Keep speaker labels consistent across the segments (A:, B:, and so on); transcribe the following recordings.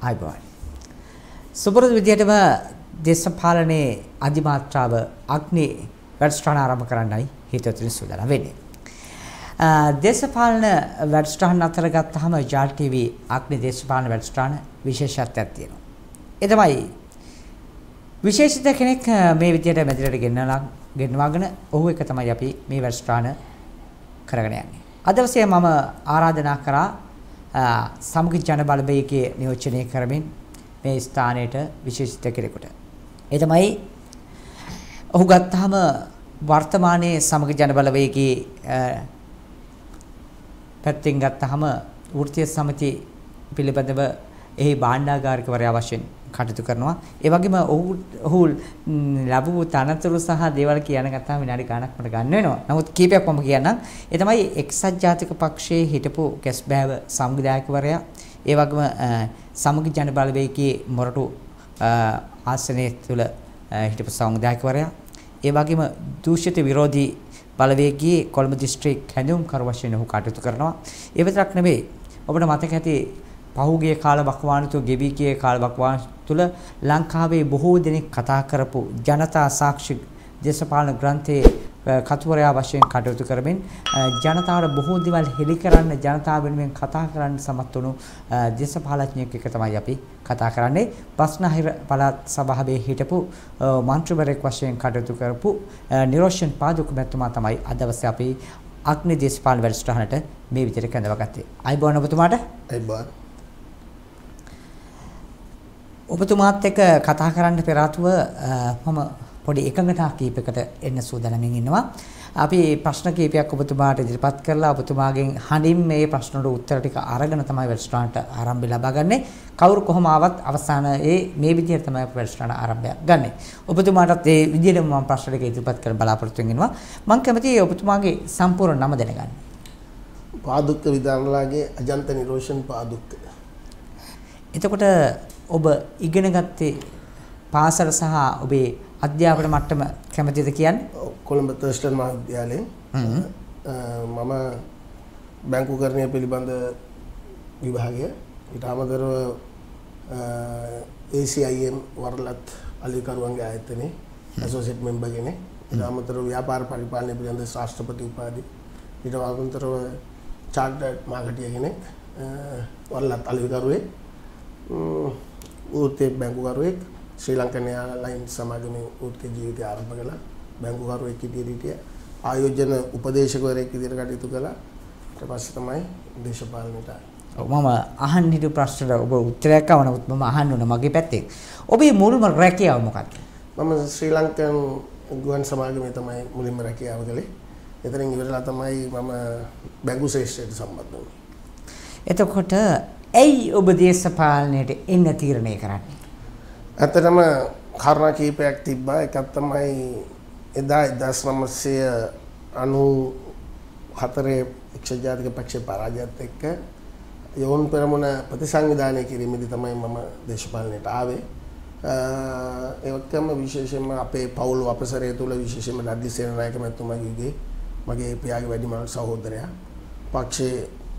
A: ආයිබෝන්. සුපුරුදු විදියටම දේශපාලනයේ අධිමාත්‍රාව අග්නි වැඩසටහන ආරම්භ කරන්නයි හිතවතුනි සූදානම් වෙන්නේ. දේශපාලන වැඩසටහන අතර ගත්තාම ජාල් ටීවී අග්නි දේශපාලන වැඩසටහන විශේෂත්වයක් තියෙනවා. ඒ තමයි විශේෂිත කෙනෙක් මේ විදියට මැදිරියට ගෙන්නවාගෙන ඔහු එක තමයි අපි මේ වැඩසටහන කරගෙන යන්නේ. අද දවසේ මම ආරාධනා කරා සමගි ජන බලවේගයේ නියෝජනය කරමින් මේ ස්ථානයට විශේෂිත කෙනෙකුට. ඒ තමයි ඔහු ගත්තාම වර්තමානයේ සමගි ජන බලවේගයේ පැත්තෙන් ගත්තාම වෘත්තීය සමිති පිළිබඳව එහි භාණ්ඩාගාරිකවරයා වශයෙන් කටයුතු කරනවා. ඒ වගේම ඔහු ලැබුණු තනතුරු සහ දේවල් කියන ගත්තාම විනාඩි ගණනක් මට ගන්න වෙනවා. නමුත් කීපයක් මම කියන්නම්. ඒ තමයි එක්සත් ජාතික පක්ෂයේ හිටපු කැස්බෑව සංවිධායකවරයා, ඒ වගේම සමගි ජන බලවේගයේ මොරටු ආසනයේ තුල හිටපු සංවිධායකවරයා, ඒ වගේම දූෂිත විරෝධී බලවේගයේ කොළඹ දිස්ත්‍රික් හැඳුම්කරු වශයෙන් ඔහු කටයුතු කරනවා. ඒ විතරක් නෙවෙයි, ඔබට මතක ඇති පහුගිය කාල වකවානු තුල ගෙවි ගිය කාල වකවානු තුල ලංකාවේ බොහෝ දෙනෙක් කතා කරපු ජනතා සාක්ෂි දේශපාලන ග්‍රන්ථයේ කතුවරයා වශයෙන් කටයුතු කරමින් ජනතාවට බොහෝ දේවල් හෙළි කරන්න, ජනතාව වෙනුවෙන් කතා කරන්න සමත් වුණු දේශපාලඥයෙක් එක තමයි අපි කතා කරන්නේ. බස්නාහිර පළාත් සභාවේ හිටපු මන්ත්‍රීවරයෙක් වශයෙන් කටයුතු කරපු නිරෝෂන් පාදුක මැතිතුමා තමයි අද දවසේ අපි අග්නි දේශපාලන වැඩසටහනට මේ විදිහට කැඳවගත්තේ. අයිබෝන් ඔබතුමාට.
B: අයිබෝන්.
A: ඔබතුමාත් එක්ක කතා කරන්න පෙර ආතුව මම පොඩි එකඟතා කීපයකට එන්න සූදානම්ින් ඉන්නවා. අපි ප්‍රශ්න කීපයක් ඔබතුමාට ඉදිරිපත් කරලා ඔබතුමාගෙන් හඬින් මේ ප්‍රශ්න වලට උත්තර ටික අරගෙන තමයි වැඩසටහනට ආරම්භය ලබා ගන්නෙ. කවුරු කොහොම ආවත් අවසානයේ මේ විදිහට තමයි වැඩසටහන ආරම්භය ගන්නෙ. ඔබතුමාටත් මේ විදිහටම මම ප්‍රශ්න ටික ඉදිරිපත් කරන්න බලාපොරොත්තු වෙනවා. මම කැමතියි ඔබතුමාගේ සම්පූර්ණ නම දැනගන්න.
B: පාදුක්ක විදානලාගේ අජන්ත නිරෝෂන් පාදුක්ක.
A: එතකොට ඔබ ඉගෙන ගත්තේ පාසල සහ ඔබේ අධ්‍යාපන මට්ටම කැමතිද කියන්නේ?
B: කොළඹ තර්ස්ටන් මහාවිද්‍යාලයෙන් මම බැංකුකරණය පිළිබඳ විභාගය, ඊට අමතරව ACIM වරලත් අලුකරුවන්ගේ ආයතනයේ ඇසෝසියේට් මෙම්බර් කෙනෙක්, ඊට අමතරව ව්‍යාපාර පරිපාලනය පිළිබඳ ශාස්ත්‍රපති උපාධි, ඊට අමතරව චාර්ටර්ඩ් මාකටියර් කෙනෙක්, වරලත් අලුකරුවේ ඌර්තේ බැංකුකරුවෙක්, ශ්‍රී ලංකන් එයාර්ලයින්ස් සමාගමේ ඌර්තේ ජීවිතය ආරම්භ කළා. බැංකුකරුවෙක් හිටියේ ආයෝජන උපදේශකවරයෙක් විදිහට කටයුතු කළා. ඊට පස්සේ තමයි දේශපාලනයට ආවේ.
A: ඔව්, මම අහන්න හිටු ප්‍රශ්නට ඔබ උත්තරයක් ආව. නමුත් මම අහන්න ඕන මගේ පැත්තෙන්. ඔබේ මුල්ම රැකියාව මොකක්ද?
B: මම ශ්‍රී ලංකන් ගුවන් සමාගමේ තමයි මුලින්ම රැකියාව කළේ. එතනින් ඉවරලා තමයි මම බැංකු ශ්‍රේෂ්ඨයට සම්බන්ධ වුණේ.
A: එතකොට ඇයි ඔබ දේශපාලනයට එන්න තීරණය කරන්නේ?
B: ඇත්තටම කාරණා කීපයක් තිබ්බා. එකක් තමයි එදා 1994 එක්සත් ජාතික පක්ෂයේ පරාජයත් එක්ක යෝන් පෙරමුණ ප්‍රතිසංවිධානය කිරීමේදී තමයි මම දේශපාලනයට ආවේ. ඒ වගේම විශේෂයෙන්ම අපේ පවුල් අපසරය තුල විශේෂයෙන්ම රද්දි සේනානායක මැතිතුමාගේ මගේ පියාගේ වැඩිමහල් සහෝදරයා පක්ෂයේ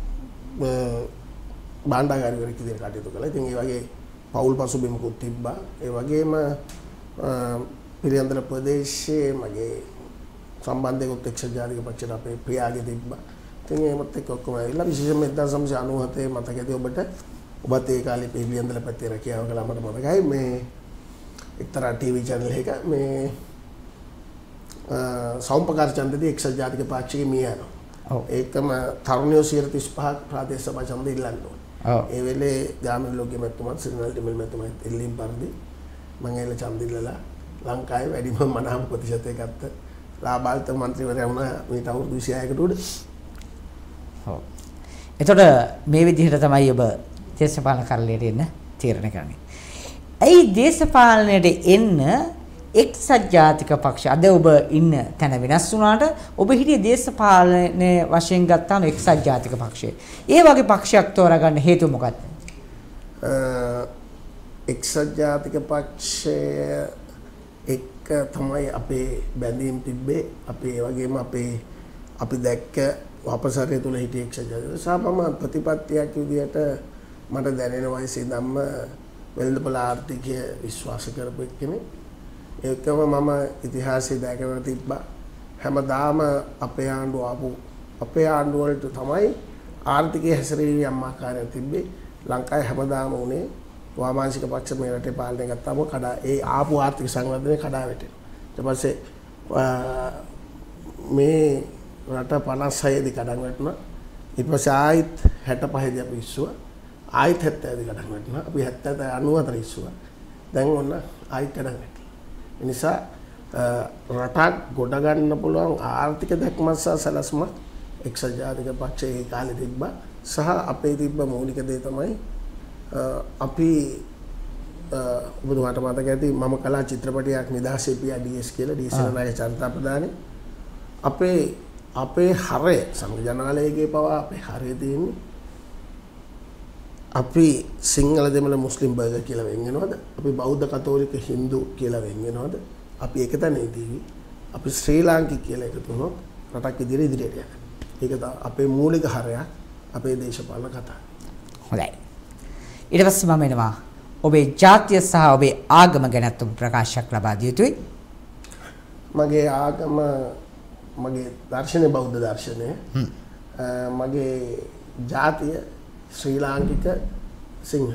B: භාණ්ඩාගාරිකවරයෙක් විදිහට කටයුතු කළා. ඉතින් ඒ වගේ පවුල් පසුබිමකුත් තිබ්බා. ඒ වගේම පිළියන්දල ප්‍රදේශයේ මගේ සම්බන්ධයකුත් එක්සත් ජාතික පක්ෂයට අපේ ප්‍රියාගේ තිබ්බා. ඉතින් ඒවත් එක්ක ඔක්කොම ඇවිල්ලා විශේෂයෙන්ම 1997 මතක ඇති ඔබට, ඔබත් ඒ කාලේ පිළියන්දල පැත්තේ රැකියාව කළා මට මතකයි. මේ එක්තරා ටීවී channel එකක මේ සෞම්පකාර ඡන්දදී එක්සත් ජාතික පක්ෂයේ මිය යනවා. ඔව්. ඒකම තරුණයෝ 135ක් ප්‍රාදේශ සභා ඡන්දෙ ඉල්ලන්න ඕන. ඒ වෙලේ ගාමිණී ලෝකයේ මැතිතුමත් සිරිනල් ඩිමල් මැතිතුමත් එල්ලීම් පරිදි මම එල ඡන්දිල්ලලා ලංකාවේ වැඩිම මනාප ප්‍රතිශතය ගත්ත ලාබාල්ත මන්ත්‍රීවරයා වුණා මීට අවුරුදු 26කට උඩ.
A: ඔව්. එතකොට මේ විදිහට තමයි ඔබ දේශපාලන කරලියට එන්න තීරණය කරන්නේ. ඇයි දේශපාලනයට එන්න එක්සත් ජාතික පක්ෂ අද ඔබ ඉන්න තැන වෙනස් වුණාට ඔබ හිටියේ දේශපාලනයේ වශයෙන් ගත්තාම එක්සත් ජාතික පක්ෂය. ඒ වගේ පක්ෂයක් තෝරාගන්න හේතුව මොකක්ද?
B: එක්සත් ජාතික පක්ෂය එක්ක තමයි අපේ බැඳීම් තිබ්බේ. අපි ඒ වගේම අපි දැක්ක අපසරය තුල හිටිය එක්සත් ජාතික සහ මම ප්‍රතිපත්තියක් විදියට මට දැනෙන වයසේ ඉඳන්ම වෙළඳපොළ ආර්ථිකය විශ්වාස කරපු කෙනෙක්. ඒකම මම ඉතිහාසයේ දැකලා තිබ්බා. හැමදාම අපේ ආණ්ඩුව වලට තමයි ආර්ථිකයේ හැසිරීමේ අම්මාකාරය තිබ්බේ. ලංකාවේ හැමදාම උනේ වාමාංශික පක්ෂ මේ රටේ පාලනය ගත්තාම ඒ ආපු ආර්ථික සංවර්ධනය කඩා වැටෙනවා. ඊට පස්සේ මේ රට 56 දී කඩන් වැටුණා. ඊට පස්සේ ආයිත් 65 දී අපි ඉස්සුවා. ආයිත් 70 දී කඩන් වැටුණා. අපි 70 94 ඉස්සුවා. දැන් ඔන්න ආයිත් කඩන් වැටෙනවා. ඒ නිසා රටක් ගොඩ ගන්න පුළුවන් ආර්ථික දැක්මක් සහ සැලැස්මක් එක්සත් ජාතික පක්ෂයේ ඒ කාලේ තිබ්බා. සහ අපේ තිබ්බ මූලික දේ තමයි අපි ඔබතුමාට මතක ඇති මම කලා චිත්‍රපටයක් නිදහසේ පියා ඩීඑස් කියලා ඩීඑස් නායක චරිත ප්‍රදානේ අපේ හරය සංඝ ජනාලයේගේ පවා අපේ හරය තියෙන්නේ අපි සිංහල දෙමළ මුස්ලිම් බර්ගර් කියලා වෙන් වෙනවද අපි බෞද්ධ කතෝලික හින්දු කියලා වෙන් වෙනවද අපි එක තැනදී අපි ශ්‍රී ලාංකික කියලා එකතු වුණොත් රටක් ඉදිරියට යනවා ඒක තමයි අපේ මූලික හරයක් අපේ දේශපාලන කතාව.
A: හොඳයි. ඊට පස්සේ මම එනවා ඔබේ ජාතිය සහ ඔබේ ආගම ගැන ප්‍රකාශයක් ලබා දිය යුතුයි.
B: මගේ ආගම මගේ දර්ශනය බෞද්ධ දර්ශනය. මගේ ජාතිය ශ්‍රී ලාංකික සිංහල.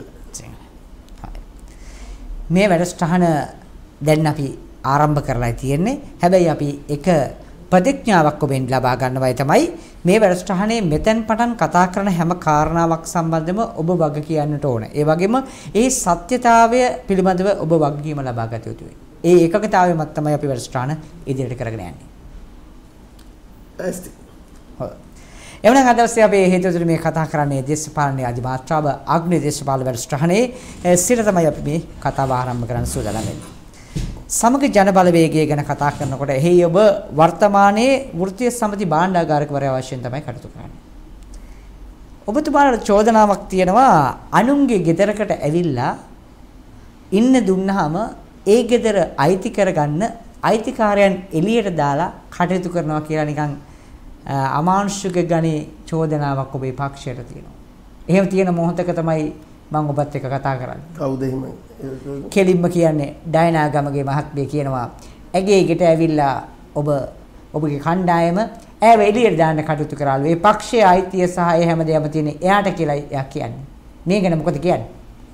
A: මේ වැඩසටහන දැන් අපි ආරම්භ කරලා තියෙන්නේ. හැබැයි අපි එක ප්‍රතිඥාවක් ඔබෙන් ලබා ගන්නවයි තමයි මේ වැඩසටහනේ මෙතෙන් පටන් කතා කරන හැම කාරණාවක් සම්බන්ධව ඔබ වග කියන්නට ඕන. ඒ වගේම ඒ සත්‍යතාවය පිළිබඳව ඔබ වගකීම ලබා ගත යුතුයි. ඒ ඒකකතාවය මත තමයි අපි වැඩසටහන ඉදිරියට කරගෙන යන්නේ.
B: ඇස්ති.
A: හොඳයි. එවනම් අද දවසේ අපි හේතුතුරු මේ කතා කරන්නේ දේශපාලනයේ අධිමාත්‍රාව අග්නි දේශපාලන වැඩසටහනේ සිට තමයි අපි මේ කතාව ආරම්භ කරන්න සූදානම් වෙන්නේ. සමග ජන බලවේගය ගැන කතා කරනකොට එහි ඔබ වර්තමානයේ වෘත්තීය සමිති භාණ්ඩාගාරිකවරයා වශයෙන් තමයි කටයුතු කරන්නේ. ඔබතුමාට චෝදනාවක් තියෙනවා අනුන්ගේ ගෙදරකට ඇවිල්ලා ඉන්න දුන්නාම ඒ ගෙදර අයිති කරගන්න අයිතිකාරයන් එළියට දාලා කටයුතු කරනවා කියලා නිකන් අමානුෂික ගණේ චෝදනාවක් ඔබේ පක්ෂයට තියෙනවා. එහෙම තියෙන මොහොතක තමයි මම ඔබත් එක්ක කතා කරන්නේ.
B: කවුද එහෙම?
A: කෙලින්ම කියන්නේ ඩයනා ගමගේ මහත්මිය කියනවා ඇගේ ගෙට ඇවිල්ලා ඔබගේ කණ්ඩායම ඇව එළියට දාන්න කටයුතු කරාලු. ඒ පක්ෂයේ අයිතිය සහ ඒ හැමදේම තියෙන එයාට කියලා එයා කියන්නේ. මේ ගැන මොකද කියන්නේ?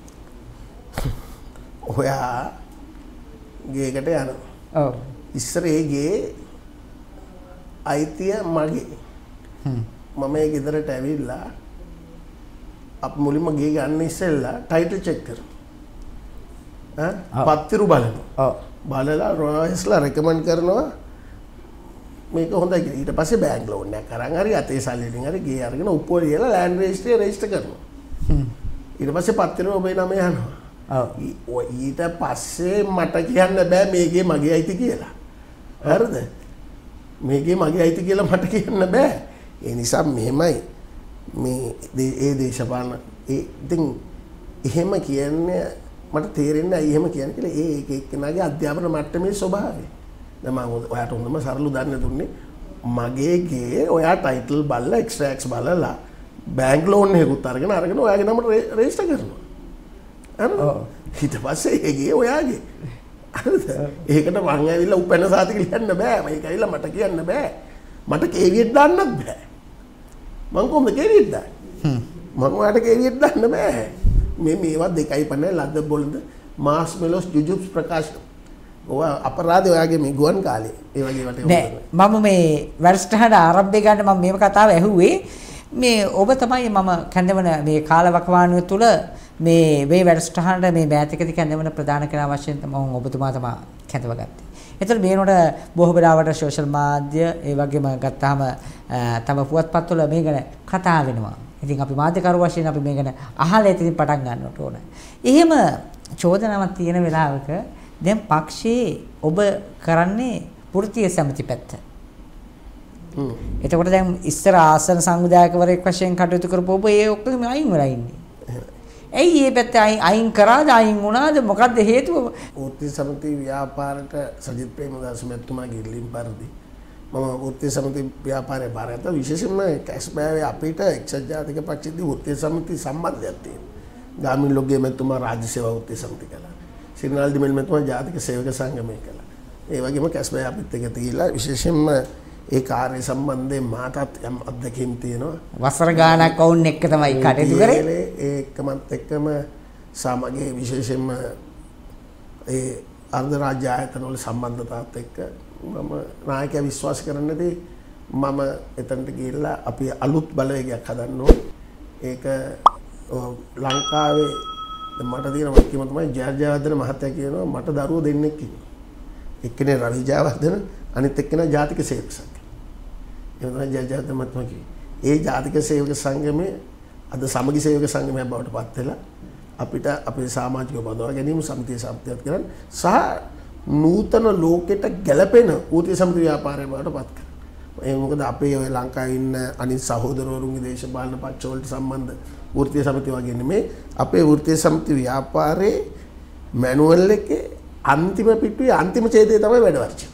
B: ඔයා ගේකට යනවා.
A: ඔව්.
B: ඉස්සර ඒ ගේ අයිතිය මගේ. මම ඒ ගෙදරට ඇවිල්ලා අප මුලින්ම ගේ ගන්න ඉස්සෙල්ලා ටයිටල් චෙක් කරනවා. පත්තිරු බලනවා.
A: ඔව්.
B: බලලා රොයස්ලා රෙකමන්ඩ් කරනවා මේක හොඳයි කියලා. ඊට පස්සේ බැංක් ලෝන් එකක් අරන් හරි අතේ සල්ලි වලින් හරි ගේ අරගෙන උප්පුව ලියලා ලෑන්ඩ් රෙජිස්ට්‍රි රෙජිස්ටර් කරනවා. ඊට පස්සේ පත්තිරු ඔබේ නම යනවා. ඔව්. ඊට පස්සේ මට කියන්න බෑ මේකේ මගේ අයිති කියලා. හරිද? මේකේ මගේ අයිති කියලා මට කියන්න බෑ. ඒ නිසා මෙහෙමයි මේ ඒ දේශපාලන ඉතින් එහෙම කියන්නේ මට තේරෙන්නේ ඇයි එහෙම කියන්නේ කියලා ඒ එක එක්කෙනාගේ අධ්‍යාපන මට්ටමේ ස්වභාවය. දැන් මම ඔයාට හොඳම සරල උදාහරණ දුන්නේ මගේ ගේ ඔයා ටයිටල් බලලා එක්ස්ට්‍රැක්ට්ස් බලලා බැංක් ලෝන් එකකුත් අරගෙන ඔයාගේ නමට රෙජිස්ටර් කරනවා. හරිද? ඊට පස්සේ ඒ ගේ ඔයාගේ. හරිද? ඒකට මං ඇවිල්ලා උපැන්න සාතික ලියන්න බෑ. මේක ඇවිල්ලා මට කියන්න බෑ. මට කේවියෙත් දාන්නත් බෑ. මං කොහොමද කේවියෙත් දාන්නේ? මං ඔයාලට කේවියෙත් දාන්න බෑ. මේවා දෙකයි පන්නේ ලද්ද බොළඳ මාස් මෙලොස් ජුජුබ්ස් ප්‍රකාශ. ඔයා අපරාධය ඔයාගේ මේ ගුවන් කාලේ ඒ වගේ වට
A: නෑ මම මේ වැඩසටහන ආරම්භය ගන්න මම මේ කතාව ඇහුවේ මේ ඔබ තමයි මම කැඳවන මේ කාලවකවානුව තුල මේ වැඩසටහනට මේ මෑතකදී කැඳවන ප්‍රධාන කෙනා වශයෙන් මම ඔබතුමා තමයි කැඳවගත්තේ. එතකොට මේනොට බොහෝ වෙලාවට සෝෂල් මාධ්‍ය ඒ වගේම ගත්තාම තම පුවත්පත්වල මේ ගැන කතා වෙනවා. ඉතින් අපි මාධ්‍යකරු වශයෙන් අපි මේ ගැන අහලා ඉතින් පටන් ගන්නට ඕන. එහෙම චෝදනාවක් තියෙන වෙලාවක දැන් පක්ෂයේ ඔබ කරන්නේ වෘත්තීය සමිති පැත්ත. එතකොට දැන් ඉස්සර ආසන සංවිධායකවරයෙක් වශයෙන් කටයුතු කරපු ඔබ ඒ ඔක්කොම අයින් වෙලා ඉන්නේ. ඇයි මේ පැත්ත අයින් කරාද අයින් වුණාද මොකද්ද හේතුව?
B: වෘත්තීය සමිති ව්‍යාපාරයට සජිත් ප්‍රේමදාස මැතිතුමාගේ ඉල්ලීම් පරිදි මම වෘත්තීය සමිති ව්‍යාපාරයේ බාරගත්තා. විශේෂයෙන්ම කැස්බෑවේ අපිට එක්සත් ජාතික පක්ෂයේදී වෘත්තීය සමිති සම්බන්ධයක් තියෙනවා. ගාමිණී ලොග්ගේ මැතිතුමා රාජ්‍ය සේවා වෘත්තීය සමිතිය කළා. සිරිනාල් දිමෙල් මැතිතුමා ජාතික සේවක සංගමය කළා. ඒ වගේම කැස්බෑ අපිත් එක තියලා විශේෂයෙන්ම ඒ කාර්ය සම්බන්ධයෙන් මාතත් යම් අත්දැකීම් තියෙනවා.
A: වසර ගාණක් වුන් එක්ක තමයි කටයුතු කරේ.
B: ඒකමත් එක්කම සමාජයේ විශේෂයෙන්ම ඒ අර්ධ රාජ්‍ය ආයතන වල සම්බන්ධතාවත් එක්ක මම නායකයා විශ්වාස කරන්නදී මම එතනට ගිහිල්ලා අපි අලුත් බලවේගයක් හදන්න ඕනේ. ඒක ලංකාවේ මට තියෙන වගකීම තමයි ජයවර්ධන මහත්තයා කියනවා මට දරුවෝ දෙන්නෙක් ඉන්නවා. එක්කෙනේ රවි ජයවර්ධන අනිත් එක්කෙනා ජාතික සේවක සංඝය. ඒ තමයි ජයවර්ධන මහත්මයා කිව්වේ. ඒ ජාතික සේවක සංගමයේ අද සමගි සේවක සංගමයක් බවට පත් වෙලා අපිට අපේ සමාජික බඳවා ගැනීම සමිතිය සම්පූර්ණ කරන්න සහ නූතන ලෝකෙට ගැලපෙන ඌතිය සමිති ව්‍යාපාරය බවට පත් කරනවා. ඒ මොකද අපේ ඔය ලංකාවේ ඉන්න අනිත් සහෝදරවරුන්ගේ දේශපාලන පක්ෂ වලට සම්බන්ධ වෘත්තීය සමිති වගේ නෙමෙයි අපේ වෘත්තීය සමිති ව්‍යාපාරයේ මැනුවල් එකේ අන්තිම පිටුවේ අන්තිම ඡේදය තමයි වැඩ වර්ෂය.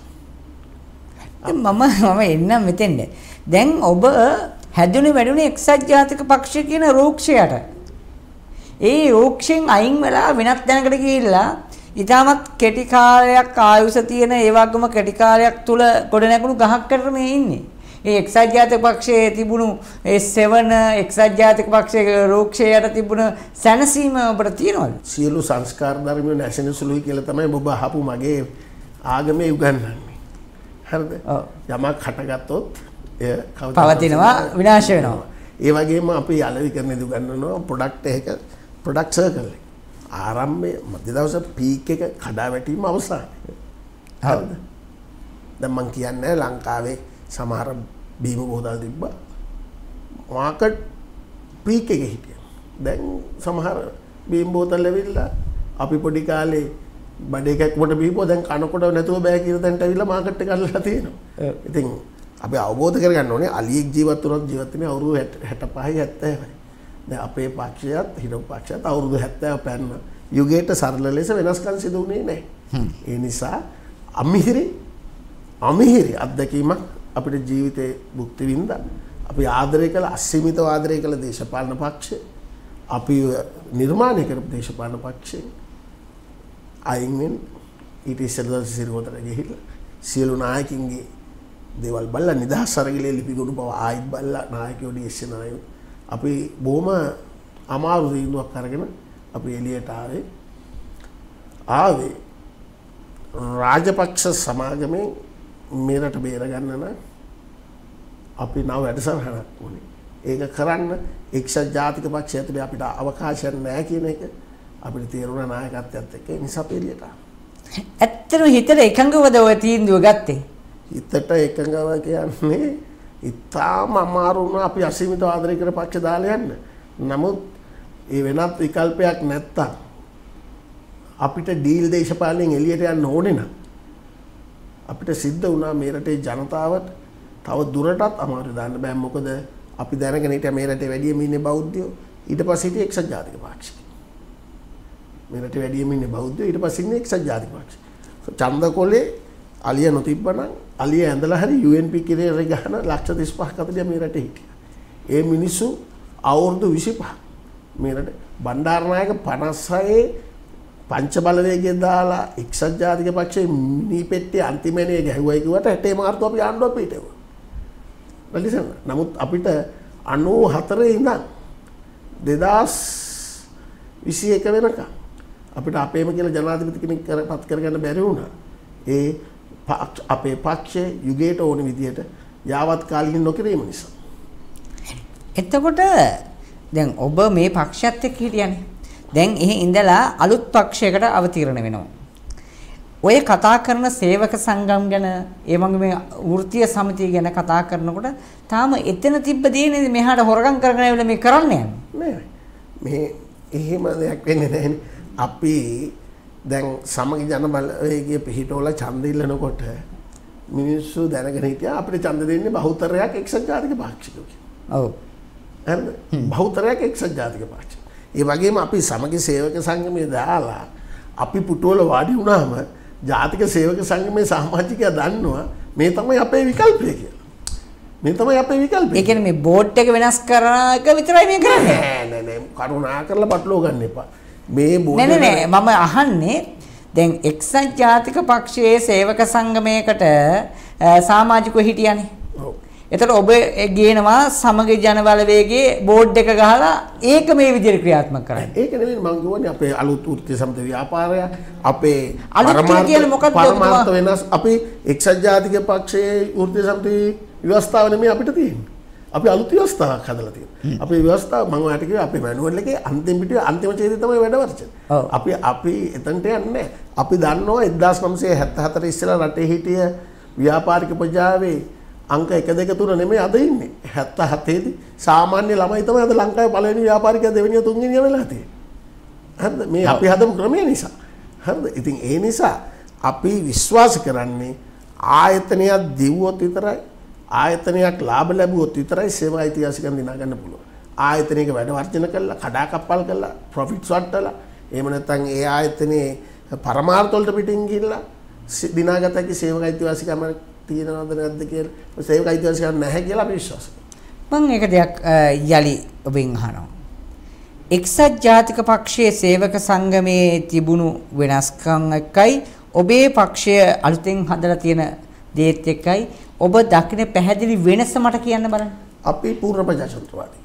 A: මම එන්නම් මෙතෙන්ද. දැන් ඔබ හැදුනේ වැඩුනේ එක්සත් ජාතික පක්ෂය කියන රෝක්ෂයට. ඒ රෝක්ෂෙන් අයින් වෙලා වෙනත් දැනකට ගිහිල්ලා ඊටමත් කෙටි කාලයක් ආයුෂ තියෙන ඒ වගේම කෙටි කාලයක් තුල ගොඩ නැගුණු ගහක්කට මේ ඉන්නේ. ඒ එක්සත් ජාතික පක්ෂයේ තිබුණු ඒ 7 එක්සත් ජාතික පක්ෂයේ රෝක්ෂයට තිබුණ සැනසීම ඔබට තියෙනවද?
B: සියලු සංස්කාර ධර්මයන් නැසෙන සුළුයි කියලා තමයි ඔබ අහපු මගේ ආගමේ උගන්වන්නේ. හරිද? යමක් හටගත්තොත් එය
A: පවතිනවා විනාශ වෙනවා.
B: ඒ වගේම අපි අලෙවිකරණයේදී උගන්වනවා ප්‍රොඩක්ට් එක ප්‍රොඩක්ට් සර්කල් එක. ආරම්භයේ මධ්‍ය දවස පීක් එක කඩා වැටීම අවසානයි. හරිද? දැන් මම කියන්නේ ලංකාවේ සමහර බීම බෝතල් තිබ්බා. මාකට් පීක් එකේ හිටියා. දැන් සමහර බීම බෝතල් ඇවිල්ලා අපි පොඩි කාලේ බඩ එකක් කොට බීපුවා දැන් කනකොට නැතුව බෑ කියන තැනට ඇවිල්ලා මාකට් එක අල්ලලා තියෙනවා. ඉතින් අපි අවබෝධ කරගන්න ඕනේ අලියෙක් ජීවත් වුණත් ජීවත් වෙන්නේ අවුරුදු 65යි 70යි. දැන් අපේ පක්ෂයත් හිටපු පක්ෂයත් අවුරුදු 70 පැන්න යුගයට සරල ලෙස වෙනස්කම් සිදු වුණේ නැහැ. ඒ නිසා අමිහිරි අත්දැකීමක් අපිට ජීවිතේ භුක්ති විඳා අපි ආදරය කළ අසීමිතව ආදරය කළ දේශපාලන පක්ෂය අපි නිර්මාණය කරපු දේශපාලන පක්ෂය අයින් වෙන ඊට ඉස්සෙල්ලා සිරිවතට ගිහිල්ලා සියලු නායකින්ගේ දේවල් බලලා නිදහස් අරගලේ ලිපිගොනු බව ආයිත් බලලා නායකයෝ ඩීඑස්සේ නායකයෝ අපි බොහොම අමාරු දිනුවක් අරගෙන අපි එළියට ආවේ රාජපක්ෂ සමාගමේ මෙරට බේර ගන්න නම් අපි නව වැඩසටහනක් ඕනේ. ඒක කරන්න එක්සත් ජාතික පක්ෂය ඇතුලේ අපිට අවකාශයක් නැහැ කියන එක අපිට තේරුණා නායකත්වයත් එක්ක. ඒ නිසා අපි එළියට ආවා.
A: ඇත්තටම හිතට එකඟවද ඔය තීන්දුව ගත්තේ?
B: හිතට එකඟව කියන්නේ ඉතාම අමාරු වුණා අපි අසීමිත ආදරය කර පක්ෂ දාලා යන්න. නමුත් ඒ වෙනත් විකල්පයක් නැත්තම් අපිට ඩීල් දේශපාලනයෙන් එළියට යන්න ඕනේ නම් අපිට සිද්ධ වුණා මේ රටේ ජනතාවට තව දුරටත් අමාරු දාන්න බෑ. මොකද අපි දැනගෙන හිටියා මේ රටේ වැඩිම ඉන්නේ බෞද්ධයෝ. ඊට පස්සේ හිටියේ එක්සත් ජාතික පක්ෂය. මේ රටේ වැඩිම ඉන්නේ බෞද්ධයෝ ඊට පස්සේ ඉන්නේ එක්සත් ජාතික පක්ෂය. ඡන්දකොලේ අලිය නොතිබ්බනම් අලිය ඇඳලා හරි UNP කිරේ ගහන ලක්ෂ 35ක් අතරිය මේ රටේ හිටියා. ඒ මිනිස්සු අවුරුදු 25 මේ රටේ බණ්ඩාරනායක 56 පංච බලවේගය දාලා එක්සත් ජාතික පක්ෂයේ මිනි පෙට්ටිය අන්තිමනේ ගැහුවයි කිව්වට 60 මාර්තු අපි ආණ්ඩුව පිටේවා. වැලිසන. නමුත් අපිට 94 ඉඳන් 2021 වෙනකම් අපිට අපේම කියලා ජනාධිපති කෙනෙක් පත් කරගන්න බැරි වුණා. ඒ අපේ පක්ෂයේ යුගයට ඕන විදිහට යාවත් කාලීන නොකිරීම නිසා.
A: එතකොට දැන් ඔබ මේ පක්ෂයත් එක්ක හිටියනේ. දැන් එහි ඉඳලා අලුත් පක්ෂයකට අවතීර්ණ වෙනවා. ඔය කතා කරන සේවක සංගම් ගැන ඒ වගේම වෘත්තීය සමිතිය ගැන කතා කරනකොට තාම එතන තිබ්බ දේ නේද මෙහාට හොරගම් කරගෙන ආවිල්ලා මේ කරන්නේ
B: නෑ. මේ එහෙම දෙයක් වෙන්නේ නැහැ. අපි දැන් සමගි ජන බලවේගයේ පිහිටවල ඡන්ද ඉල්ලනකොට මිනිස්සු දැනගෙන හිටියා අපිට ඡන්ද දෙන්නේ බහුතරයක් එක්සත් ජාතික පාක්ෂිකයෝ කියලා. ඔව්. හරිද? බහුතරයක් එක්සත් ජාතික පාක්ෂික. ඒ වගේම අපි සමගි සේවක සංගමයේ දාලා අපි පුටුවල වාඩි වුණාම ජාතික සේවක සංගමයේ සමාජිකයා දන්නවා මේ තමයි අපේ විකල්පය කියලා. මේ තමයි අපේ විකල්පය.
A: ඒ කියන්නේ මේ බෝඩ් එක වෙනස් කරන එක විතරයි මේ කරන්නේ.
B: නෑ කරුණා කරලා පටලවා ගන්න එපා. මේ බෝඩ්
A: නෑ මම අහන්නේ දැන් එක්සත් ජාතික පක්ෂයේ සේවක සංගමයකට සමාජිකව හිටියානේ.
B: ඔව්.
A: එතකොට ඔබ ගේනවා සමග ජනබලවේගයේ බෝඩ් එක ගහලා ඒක මේ විදිහට ක්‍රියාත්මක කරන්නේ.
B: ඒක නෙවෙයි මම කියන්නේ අපේ අලුත් වෘත්තීය සමිති ව්‍යාපාරය අපේ පරමාර්ථ වෙනස් අපි එක්සත් ජාතික පක්ෂයේ වෘත්තීය සමිති ව්‍යවස්ථාව නෙමෙයි අපිට තියෙන්නේ. අපි අලුත් ව්‍යවස්ථාවක් හදලා තියෙනවා. අපේ ව්‍යවස්ථාව මම ඔයාලට කිව්වා අපේ මැනුවල් එකේ අන්තිම පිටුවේ අන්තිම ඡේදය තමයි වැඩ වර්ෂය. අපි එතනට යන්නේ අපි දන්නවා 1974 ඉස්සෙල්ලා රටේ හිටිය ව්‍යාපාරික ප්‍රජාවේ අංක 1 2 3 නෙමෙයි අද ඉන්නේ 77 දී සාමාන්‍ය ළමයි තමයි අද ලංකාවේ පළවෙනි ව්‍යාපාරිකයා දෙවෙනිය තුන්වෙනිය වෙලා තියෙන්නේ. හරිද? මේ අපි හදමු ක්‍රමය නිසා. හරිද? ඉතින් ඒ නිසා අපි විශ්වාස කරන්නේ ආයතනයක් දිවුවොත් විතරයි ආයතනයක් ලාභ ලැබුවොත් විතරයි සේවා ඓතිහාසිකයන් දිනා ගන්න පුළුවන්. ආයතනයක වැඩ වර්ජන කළා, කඩාකප්පල් කළා, ප්‍රොෆිට්ස් වට්ටලා, එහෙම නැත්නම් ඒ ආයතනයේ පරමාර්ථ වලට පිටින් ගිහිල්ලා දිනාගත හැකි සේවා ඓතිහාසිකයන් තියෙනවද නැද්ද කියලා සේවක අයිතිවාසිකම් නැහැ කියලා අපි විශ්වාස කරනවා.
A: මම එක දෙයක් යලි ඔබෙන් අහනවා. එක්සත් ජාතික පක්ෂයේ සේවක සංගමයේ තිබුණු වෙනස්කම් එකයි ඔබේ පක්ෂය අලුතෙන් හදලා තියෙන දේත් එක්කයි ඔබ දකින පැහැදිලි වෙනස මට කියන්න බලන්න.
B: අපි පූර්ණ ප්‍රජාතන්ත්‍රවාදී.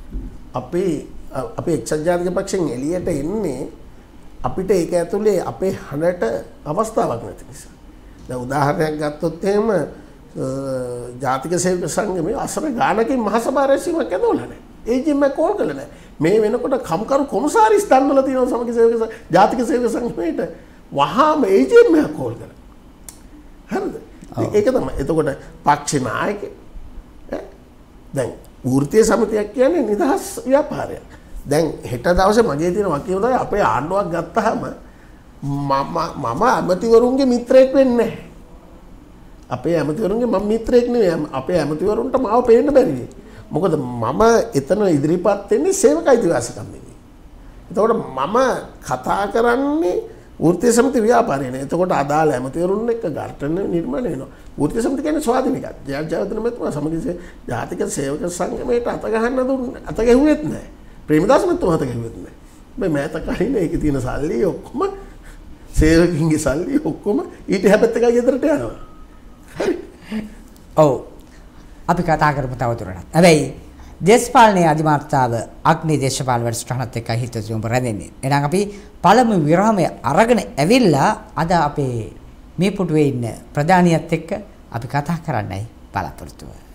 B: අපි එක්සත් ජාතික පක්ෂයෙන් එළියට එන්නේ අපිට ඒක ඇතුලේ අපේ හඬට අවස්ථාවක් නැති නිසා. දැන් උදාහරණයක් ගත්තොත් එහෙම ජාතික සේවක සංගමයේ අසර ගානකින් මහසභා රැස්වීමක් ඇදවලා නැහැ. ඒජින් මම කෝල් කළා නැහැ. මේ වෙනකොට කම්කරු කොමසාරිස් තන්වල තියෙනවා සමගි සේවක ජාතික සේවක සංගමයට වහාම ඒජින් මම කෝල් කළා. හරිද? ඒක තමයි. එතකොට පක්ෂ නායකයෙක් දැන් වෘත්තීය සමිතියක් කියන්නේ නිදහස් ව්‍යාපාරයක්. දැන් හෙට දවසේ මගේ තියෙන වකිය තමයි අපේ ආණ්ඩුවක් ගත්තාම මම ඇමතිවරුන්ගේ මිත්‍රයෙක් වෙන්නේ නැහැ. අපේ ඇමතිවරුන්ගේ මම මිත්‍රයෙක් නෙවෙයි. අපේ ඇමතිවරුන්ට මාව පේන්න බැරි. මොකද මම එතන ඉදිරිපත් වෙන්නේ සේවක අයිතිවාසිකම් නෙවෙයි. එතකොට මම කතා කරන්නේ වෘත්තීය සමිති ව්‍යාපාරය නේ. එතකොට අදාළ ඇමතිවරුන් එක්ක ඝර්ෂණ නිර්මාණය වෙනවා. වෘත්තීය සමිති කියන්නේ ස්වාධීන එකක්. ජයජයවර්ධන මහත්මයා සමගි ජාතික සේවක සංගමයට අත ගහන්න දුන්නේ. අත ගැහුවෙත් නැහැ. ප්‍රේමදාස මහත්මයා අත ගැහුවෙත් නැහැ. මේ මෑත කහින ඒකේ තියෙන සල්ලි ඔක්කොම සේවකින්ගේ සල්ලි ඔක්කොම ඊට හැබැත් එකයි ගෙදරට යනවා. හරි.
A: ඔව්. අපි කතා කරමු තවදුරටත්. හැබැයි දේශපාලනයේ අධිමාත්‍යාව අග්නි දේශපාලන වැඩසටහනත් එක්කයි හිතසුඹ රැඳෙන්නේ. එහෙනම් අපි පළමු විරාමයේ අරගෙන ඇවිල්ලා අද අපේ මේ පුටුවේ ඉන්න ප්‍රධානියත් එක්ක අපි කතා කරන්නයි බලාපොරොත්තු වෙන්නේ.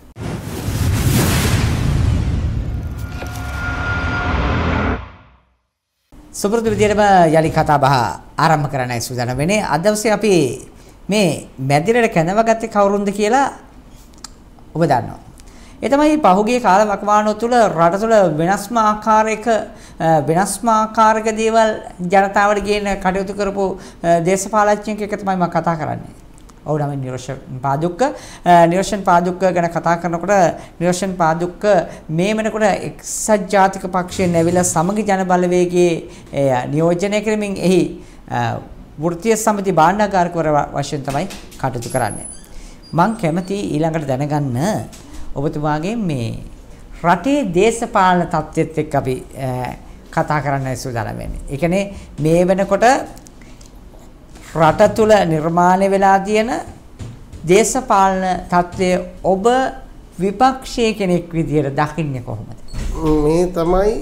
A: සුපුරුදු විදියටම යලි කතා බහ ආරම්භ කරන්නයි සූදානම් වෙන්නේ. අද දවසේ අපි මේ මැදිරට කැඳවගත්තේ කවුරුන්ද කියලා ඔබ දන්නවා. ඒ තමයි පහුගිය කාල වකවානුව තුළ රට තුළ වෙනස්ම ආකාරයක දේවල් ජනතාවට ගේන කටයුතු කරපු දේශපාලඥයෙක් එක තමයි මම කතා කරන්නේ. ඔව් නම නිරෝෂන් පාදුක්ක. නිරෝෂන් පාදුක්ක ගැන කතා කරනකොට නිරෝෂන් පාදුක්ක මේ වෙනකොට එක්සත් ජාතික පක්ෂයෙන් ඇවිල්ලා සමගි ජන බලවේගයේ නියෝජනය කරමින් එහි වෘත්තීය සමිති භාණ්ඩාගාරිකවර වශයෙන් තමයි කටයුතු කරන්නේ. මම කැමති ඊළඟට දැනගන්න ඔබතුමාගේ මේ රටේ දේශපාලන තත්ත්වෙත් එක්ක අපි කතා කරන්නයි සූදානම් වෙන්නේ. ඒ කියන්නේ මේ වෙනකොට රට තුළ නිර්මාණය වෙලා තියෙන දේශපාලන තත්ත්වය ඔබ විපක්ෂයේ කෙනෙක් විදියට දකින්නේ කොහොමද?
B: මේ තමයි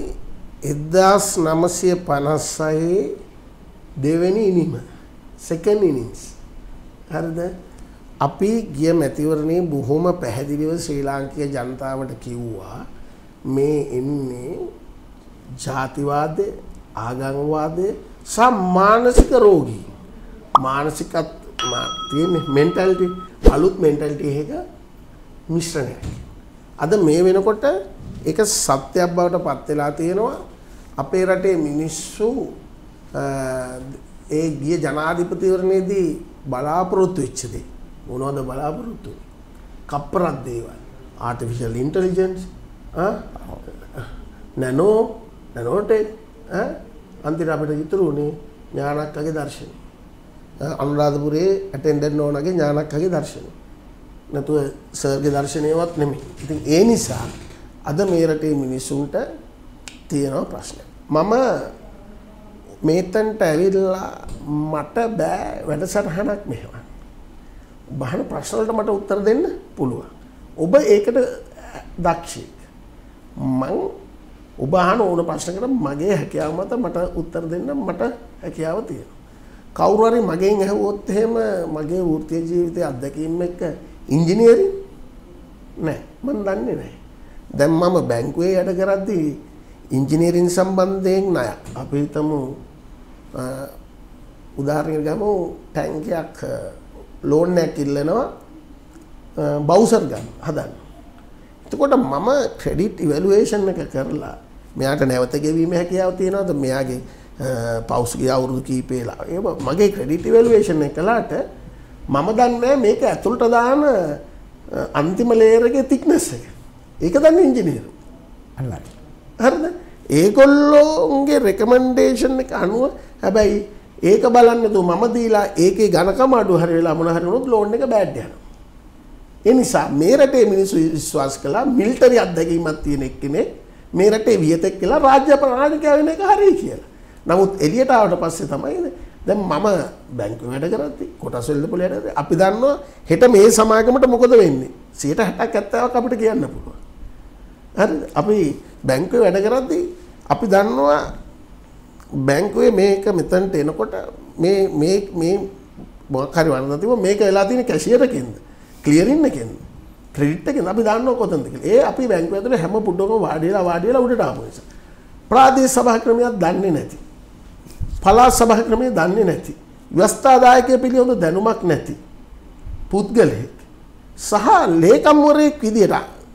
B: 1956 දෙවෙනි ඉනිම second innings. හරිද? අපි ගිය මැතිවරණේ බොහොම පැහැදිලිව ශ්‍රී ලාංකික ජනතාවට කිව්වා මේ එන්නේ ජාතිවාදය, ආගම්වාදය සහ මානසික රෝගී. මානසිකත් තියෙන මෙන්ටැලිටි අලුත් මෙන්ටැලිටි එක මිශ්‍රණයක්. අද මේ වෙනකොට ඒක සත්‍යයක් බවට පත් වෙලා තියෙනවා. අපේ රටේ මිනිස්සු ඒ ගිය ජනාධිපතිවරණයේදී බලාපොරොත්තු වෙච්ච දේ මොනවද බලාපොරොත්තු? කප්පරක් දේවල්. ආටිෆිෂල් ඉන්ටෙලිජන්ස් නැනෝටෙක් අන්තිමට අපිට ඉතුරු උනේ ඥානක්කගේ දර්ශනය. අනුරාධපුරයේ ඇටෙන්ඩන්ට් නෝනාගේ ඥානක්කගේ දර්ශනය. නැතුව සර්ගේ දර්ශනයවත් නෙමෙයි. ඉතින් ඒ නිසා අද මේ රටේ මිනිසුන්ට තියෙන ප්‍රශ්න. මම මේතන්ට ඇවිල්ලා මට බෑ වැඩසටහනක් මෙහෙම. බහන ප්‍රශ්න වලට මට උත්තර දෙන්න පුළුවන්. ඔබ ඒකට දක්ෂයෙක්. මං ඔබ අහන ඕන ප්‍රශ්නකට මගේ හැකියාව මත මට උත්තර දෙන්න මට හැකියාව තියෙනවා. කවුරු හරි මගෙන් ඇහුවොත් එහෙම මගේ වෘත්තීය ජීවිතයේ අත්දැකීම් එක්ක ඉංජිනේරින් නෑ මම දන්නේ නෑ. දැන් මම බැංකුවේ වැඩ කරද්දී ඉංජිනේරින් සම්බන්ධයෙන් ණයක් අපි හිතමු උදාහරණයක් ගමු ටැංකියක් ලෝන් එකක් ඉල්ලනවා බවුසර් ගන්න හදන්න. එතකොට මම ක්‍රෙඩිට් ඉවැලුවේෂන් එක කරලා මෙයාට නැවත ගෙවීමේ හැකියාව තියෙනවද මෙයාගේ පෞස්ගේ අවුරුදු කීපේලා ඒ මගේ ක්‍රෙඩිට් ඉවැලුවේෂන් එක කළාට මම දන්නේ මේක ඇතුළට දාන අන්තිම ලේයර් එකේ තික්නස් එක. ඒක දන්නේ ඉංජිනේරු.
A: අනිවාර්යයෙන්.
B: හරිද? ඒගොල්ලෝගේ රෙකමෙන්ඩේෂන් එක අනුව හැබැයි ඒක බලන්න දු මම දීලා ඒකේ ඝනකම අඩු හරි වෙලා මොන හරි වුණොත් ලෝන් එක බෑඩ් යනවා. ඒ නිසා මේ රටේ මිනිස්සු විශ්වාස කළා මිලිටරි අත්දැකීමක් තියෙන එක්කෙනෙක් මේ රටේ වියතෙක් කියලා රාජ්‍ය ප්‍රාණිකයා වෙන එක හරියි කියලා. නමුත් එළියට ආවට පස්සේ තමයි දැන් මම බැංකුවේ වැඩ කරද්දි කොටස් වෙළඳපොළේ අපි දන්නවා හෙට මේ සමාගමට මොකද වෙන්නේ 60ක් 70ක් අපිට කියන්න පුළුවන්. හරිද? අපි බැංකුවේ වැඩ කරද්දි අපි දන්නවා බැංකුවේ මේක මෙතනට එනකොට මේ මොකක් හරි වරදක් තිබුණා මේක වෙලා තියෙන කැෂියර් එකෙන්ද ක්ලියරින් එකෙන්ද ක්‍රෙඩිට් එකෙන්ද අපි දන්නවා කොතනද කියලා. ඒ අපි බැංකුව ඇතුලේ හැම පුඩුවකම වාඩි වෙලා උඩට ආපු නිසා. ප්‍රාදේශ සභා ක්‍රමයක් දන්නේ නැති. පළාත් සභා ක්‍රමය දන්නේ නැති. ව්‍යවස්ථාදායකය පිළිබඳ දැනුමක් නැති. පුද්ගලයෙක් සහ ලේකම්වරයෙක් විදියට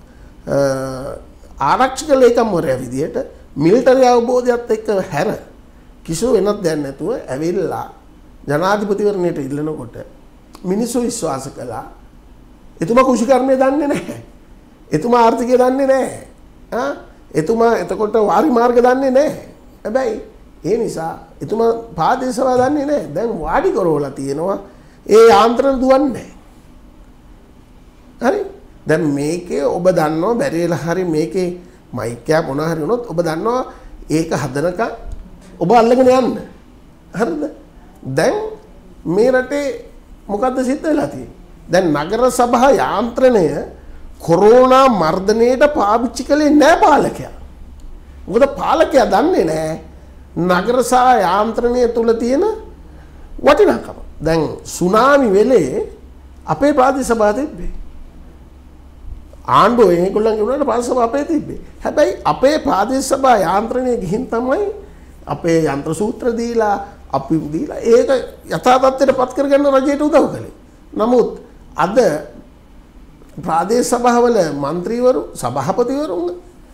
B: ආරක්ෂක ලේකම්වරයා විදියට මිලිටරි අවබෝධයත් එක්ක හැර කිසිම වෙනත් දෙයක් නැතුව ඇවිල්ලා ජනාධිපතිවරණයට ඉල්ලනකොට මිනිස්සු විශ්වාස කළා එතුමා කුෂිකර්මය දන්නේ නැහැ. එතුමා ආර්ථිකය දන්නේ නැහැ. එතුමා එතකොට වාරි මාර්ග දන්නේ නැහැ. හැබැයි ඒ නිසා එතුමා ප්‍රාදේශ සභාව දන්නේ නැහැ. දැන් වාඩි කරවලා තියෙනවා ඒ යාන්ත්‍රණ දුවන්නේ නැහැ. හරි? දැන් මේකේ ඔබ දන්නවා බැරි වෙලා හරි මේකේ මයික් එක මොනවා හරි වුණොත් ඔබ දන්නවා ඒක හදනකම් ඔබ අල්ලගෙන යන්න. හරිද? දැන් මේ රටේ මොකද්ද සිද්ධ වෙලා තියෙන්නේ? දැන් නගර සභා යාන්ත්‍රණය කොරෝනා මර්ධනයට පාවිච්චි කළේ නැහැ පාලකයා. මොකද පාලකයා දන්නේ නැහැ නගර සහ යාන්ත්‍රණය තුල තියෙන වටිනාකම. දැන් සුනාමි වෙලේ අපේ ප්‍රාදේශ සභාව තිබ්බේ. ආණ්ඩුව ඒගොල්ලන්ගේ උනාට ප්‍රාදේශ සභාව අපේ තිබ්බේ. හැබැයි අපේ ප්‍රාදේශ සභා යාන්ත්‍රණය ගිහින් තමයි අපේ යන්ත්‍ර සූත්‍ර දීලා අපි දීලා ඒක යථා තත්ත්වයට පත් කරගන්න රජයට උදව් කළේ. නමුත් අද ප්‍රාදේශ සභාවල മന്ത്രിවරු සභාපතිවරුන්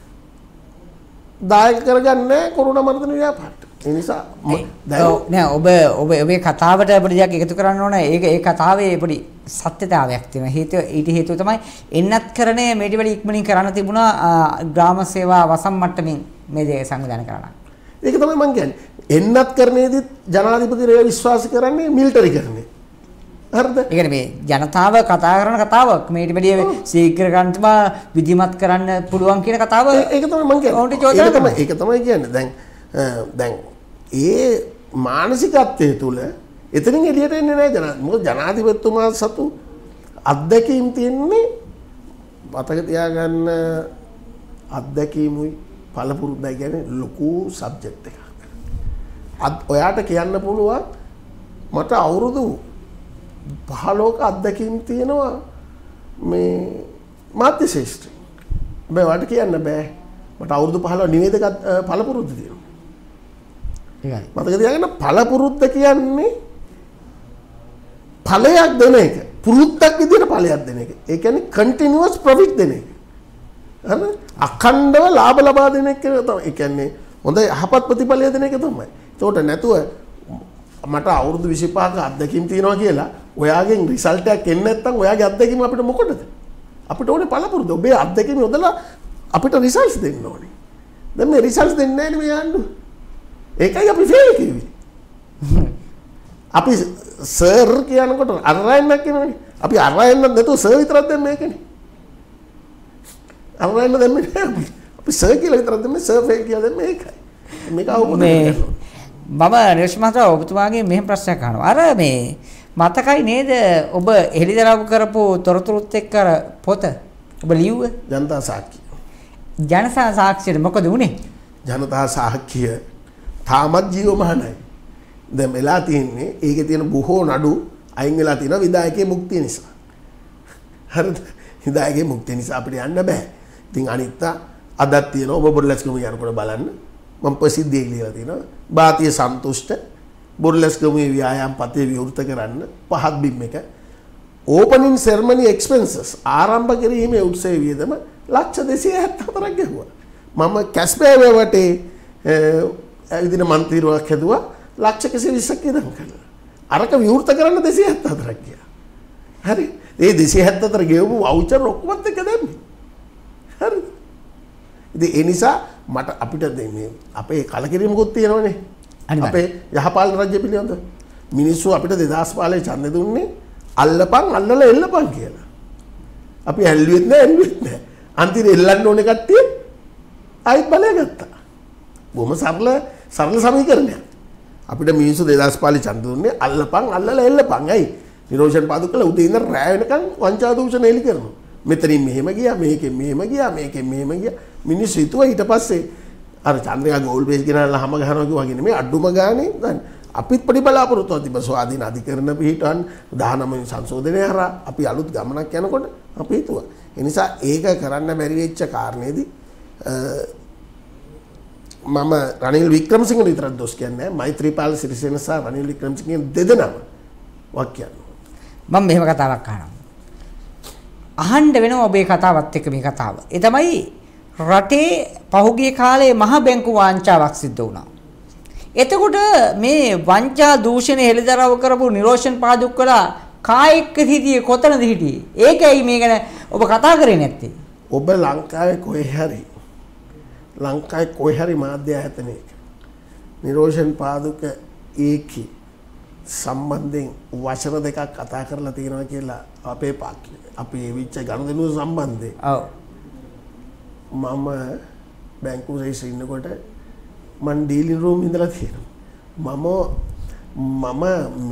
B: දායක කරගන්නේ කොරෝනා මර්ධන ව්‍යාපාරට. ඒ නිසා
A: නෑ ඔබේ කතාවට පොඩි දෙයක් එකතු කරන්න ඕන. ඒ කතාවේ පොඩි සත්‍යතාවයක් තියෙනවා. ඊට හේතුව තමයි එන්නත්කරණය මේටි වැඩි ඉක්මනින් කරන්න තිබුණා ග්‍රාම සේවා වසම් මට්ටමින් මේ දේ සංවිධානය කරන්න.
B: ඒක තමයි මම කියන්නේ. එන්නත්කරණයේදී ජනාධිපතිවරයා විශ්වාස කරන්නේ මිලිටරි කරන්නේ. හරිද? ඒ
A: කියන්නේ මේ ජනතාව කතා කරන කතාවක් මේටි වැඩි ශීඝ්‍ර ගන්නම විධිමත් කරන්න පුළුවන් කියන කතාව.
B: ඒක තමයි මම කියන්නේ. ඒක තමයි කියන්නේ. දැන් ඒ මානසිකත්වයේ තුල එතනින් එළියට එන්නේ නැහැ මොකද ජනාධිපතිතුමා සතු අත්දැකීම් තියෙන්නේ මතක තියාගන්න අත්දැකීමුයි පළපුරුද්දයි කියන්නේ ලොකු සබ්ජෙක්ට් එකක්. ඔයාට කියන්න පුළුවන් මට අවුරුදු 15ක අත්දැකීම් තියෙනවා මේ මාධ්‍ය ශාස්ත්‍රයේ. හැබැයි ඔයාට කියන්න බෑ මට අවුරුදු 15 නිවේදක පළපුරුද්ද තියෙනවා.
A: ඒකයි.
B: මතක තියාගන්න පළපුරුද්ද කියන්නේ ඵලයක් දෙන එක. පුරුද්දක් විදිහට ඵලයක් දෙන එක. ඒ කියන්නේ කන්ටිනියුවස් ප්‍රොෆිට් දෙන එක. හරි? අඛණ්ඩව ලාභ ලබා දෙන එක තමයි. ඒ කියන්නේ හොඳ යහපත් ප්‍රතිඵලය දෙන එක තමයි. ඒකට නැතුව මට අවුරුදු 25ක අත්දැකීම් තියෙනවා කියලා ඔයාගෙන් රිසල්ට් එකක් එන්නේ නැත්නම් ඔයාගේ අත්දැකීම අපිට මොකටද? අපිට ඕනේ පළපුරුද්ද. ඔබේ අත්දැකීම යොදලා අපිට රිසල්ට්ස් දෙන්න ඕනේ. දැන් මේ රිසල්ට්ස් දෙන්නේ නැහැ නේ මේ ආණ්ඩුව. ඒකයි අපි ෆේල් කිව්වේ. අපි සර් කියනකොට අරයන්නක් කියනවනේ. අපි අරයන්නක් නැතුව සර් විතරක් දැම්ම මේකනේ. අරයන්න දැම්මේ නෑ. අපි සර් කියලා විතරක් දැම්මේ සර් ෆේල් කියලා දැම්මේ ඒකයි. මේක අවබෝධ කරගන්න.
A: මම නිර්ෂ් මහතා ඔබතුමාගේ මෙහෙම ප්‍රශ්නයක් අහනවා. අර මේ මතකයි නේද ඔබ එළිදරව් කරපු තොරතුරුත් එක්ක පොත ඔබ ලියුව
B: ජනතා සාක්ෂිය.
A: ජනතා සාක්ෂියට මොකද වුනේ?
B: ජනතා සාක්ෂිය තාමත් ජීවමානයි. දැන් වෙලා තියෙන්නේ ඒකේ තියෙන බොහෝ නඩු අයින් වෙලා තියෙනවා විධායකයේ මුක්තිය නිසා. හරිද? විධායකයේ මුක්තිය නිසා අපිට යන්න බෑ. ඉතින් අනිත් අදත් තියෙනවා ඔබ බොරලැස්කම යනකොට බලන්න මම ප්‍රසිද්ධිය කියලා තියෙනවා. භාතිය සන්තුෂ්ට බොරලැස්කමේ ව්‍යායාම පතේ විවෘත කරන්න පහත් බිම් එක ඕපනින් සෙරමනි එක්ස්පෙන්සස් ආරම්භ කිරීමේ උත්සව වියදම ලක්ෂ 274ක් ගැහුවා. මම කැස්බෑ වටේ විදින මන්ත්‍රීරුවක් හැදුවා ලක්ෂ 120ක් ඉදන් කළා. අරක විවෘත කරන්න 274ක් ගියා. හරි. ඒ 274 ගෙවපු වවුචර් ඔක්කොමත් එක දැම්මේ. හරිද? ඉතින් ඒ නිසා මට අපිට මේ අපේ කලකිරීමකුත් තියෙනවනේ. අපේ යහපාලන රාජ්‍ය පිළිබඳව මිනිස්සු අපිට 2005 ඡන්දෙ දුන්නේ අල්ලපන් අල්ලලා එල්ලපන් කියලා. අපි ඇල්ලුවෙත් නෑ. අන්තිමට එල්ලන්න ඕනේ කට්ටිය ආයිත් බලය ගත්තා. බොහොම සරල සමීකරණයක්. අපිට මිනිස්සු 2005 ඡන්ද දුන්නේ අල්ලපන් අල්ලලා එල්ලපන්. ඇයි? නිරෝෂන් පාදුක්කල උදේ ඉඳන් රැය වෙනකන් වංචා දූෂණ එලි කරනවා. මෙතනින් මෙහෙම ගියා, මේකෙන් මෙහෙම ගියා, මේකෙන් මෙහෙම ගියා. මිනිස්සු හිතුවා ඊට පස්සේ අර චන්ද්‍රයා ගෝල් බේස් ගෙනල්ලා හැම ගහනවා කිව්වා වගේ නෙමෙයි අඩුම ගානේ දැන් අපිත් ප්‍රතිබලාපොරොත්තු තිබ්බ ස්වාධීන අධිකරණ පිහිටන් 19 සංශෝධනය හරහා අපි අලුත් ගමනක් යනකොට අපි හිතුවා. ඒ නිසා ඒක කරන්න බැරි වෙච්ච කාරණේදී මම රනිල් වික්‍රමසිංහ විතරක් දොස් කියන්නේ නැහැ. මෛත්‍රීපාල සිරිසේන සහ රනිල් වික්‍රමසිංහ දෙදෙනාම වාක්‍යයක්.
A: මම මෙහෙම කතාවක් අහනවා. අහන්න වෙනවා ඔබේ කතාවත් එක්ක මේ කතාව. ඒ තමයි රටේ පහුගිය කාලේ මහ බැංකු වාංචාවක් සිද්ධ වුණා. එතකොට මේ වංචා දූෂණ හෙළිදරව් කරපු නිරෝෂන් පාදුක්කලා කායික හිටියේ කොතනද හිටියේ? ඒකයි මේ ගැන ඔබ කතා කරේ නැත්තේ.
B: ඔබ ලංකාවේ කොහේ හරි මාධ්‍ය ආයතනයක නිරෝෂන් පාදුක ඒකී සම්බන්ධයෙන් වචන දෙකක් කතා කරලා තියෙනවා කියලා අපේ පාක්ෂික අපේ විච්ච ගනුදෙනුව සම්බන්ධයෙන්.
A: ඔව්.
B: මම බැංකුව රේස් ඉන්නකොට මන් ඩීලින් රූම් ඉඳලා තියෙනවා. මම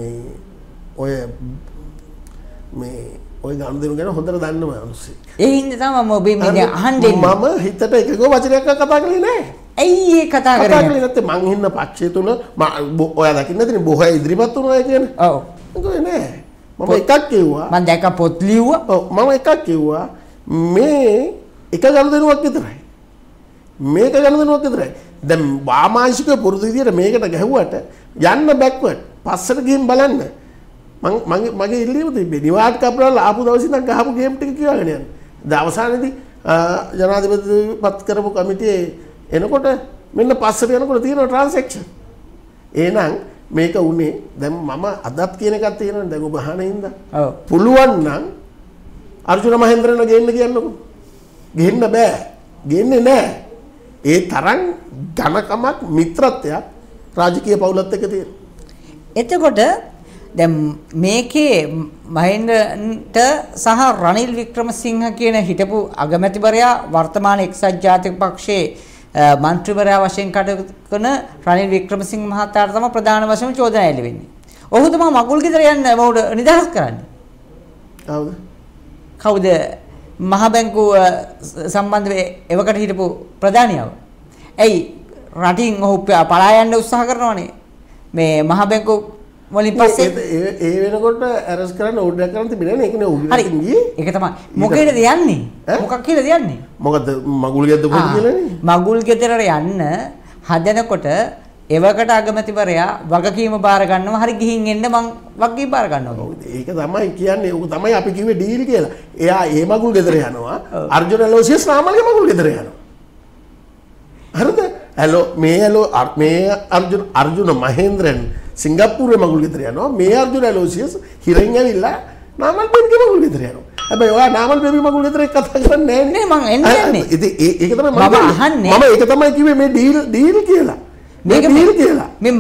B: ඔය ගනුදෙනු ගැන හොඳට දන්න මිනිස්සෙක්.
A: ඒ හින්දා තමයි මම ඔබේ මේ අහන්නේ.
B: මම හිතට එකකෝ වචනයක් කතා කරේ නෑ.
A: ඇයි ඒ කතා කරන්නේ?
B: කතා කරේ නැත්තේ මං ඉන්න පක්ෂය තුන ඔයා දකින්න නැතිනේ බොහෝ ඉදිරිපත් වුණා කියන්නේ.
A: ඔව්.
B: ඒක නෑ. මම එකක් කිව්වා.
A: මම දැක්ක පොත් ලිව්වා.
B: ඔව් මම එකක් කිව්වා මේ එක ගනුදෙනුවක් විතරයි. මේක ගනුදෙනුවක් විතරයි. දැන් වාමාංශික පුරුදු විදියට මේකට ගැහුවට යන්න බැක්වර්ඩ් පස්සට ගිහින් බලන්න. මගේ ඉල්ලීම තිබ්බේ නිවාඩ් කප්‍රාල් ආපු දවසේ ඉඳන් ගහපු ගේම් ටික කියවගෙන යන්න. දැන් අවසානයේදී ජනාධිපතිපත් කරපු කමිටියේ එනකොට මෙන්න පස්සට යනකොට තියෙන ට්‍රාන්සැක්ෂන්. එහෙනම් මේක උනේ දැන් මම අදත් කියන එකක් තියෙනවනේ දැන් ඔබ අහන හින්දා. ඔව්. පුළුවන් නම් අර්ජුන මහේන්ද්‍රන ගේන්න කියන්නකෝ. ගේන්න බෑ. ගේන්නේ නෑ. ඒ තරම් ඝනකමක් මිත්‍රත්වයක් රාජකීය පවුලත් එක්ක තියෙනවා.
A: එතකොට දැන් මේකේ මහින්දට සහ රනිල් වික්‍රමසිංහ කියන හිටපු අගමැතිවරයා වර්තමාන එක්සත් ජාතික පක්ෂයේ මන්ත්‍රීවරයා වශයෙන් කටයුතු කරන රනිල් වික්‍රමසිංහ මහතාට තමයි ප්‍රධාන වශයෙන් චෝදනා එල්ල වෙන්නේ. ඔහු තමයි මගුල් ගෙදර යන්න මොහුට නිදහස් කරන්නේ. කවුද? මහ බැංකුව සම්බන්ධව එවකට හිටපු ප්‍රධානියව. ඇයි රටින් ඔහු පලා යන්න උත්සාහ කරනවනේ. මේ මහ බැංකුව වලින් පස්සේ
B: ඒ වෙනකොට ඇරස් කරන්න ඕඩර් කරන්න තිබුණේ නේ. ඒකනේ ඔහු ගියේ. ඒක
A: තමයි. මොකේද යන්නේ? මොකක් කියලාද යන්නේ?
B: මොකද මගුල් ගෙදර පොඩි කියලානේ.
A: මගුල් ගෙදර යන්න හදනකොට එවකට අගමැතිවරයා වගකීම බාර ගන්නවා. හරි ගිහින් එන්න මං වගකීම බාර ගන්නවා.
B: ඒක තමයි කියන්නේ. ඕක තමයි අපි කිව්වේ ඩීල් කියලා. එයා ඒ මගුල් ගෙදර යනවා. අර්ජුන ලෝසියස් නාමල්ගේ මගුල් ගෙදර යනවා. හරිද? මේ අර්ජුන මහේන්ද්‍රන් සිංගප්පූරුවේ මගුල් ගෙදර යනවා. මේ අර්ජුන ලෝසියස් හිරෙන් ඇවිල්ලා නාමල් බේබිගේ මගුල් ගෙදර යනවා. හැබැයි ඔයා නාමල් බේබි මගුල් ගෙදර කතා කරන්නේ නැහැ නේ. මං එන්නේ. ඉතින් ඒක තමයි මම ඒක තමයි කිව්වේ මේ ඩීල් කියලා. මේක ඩීල් කියලා.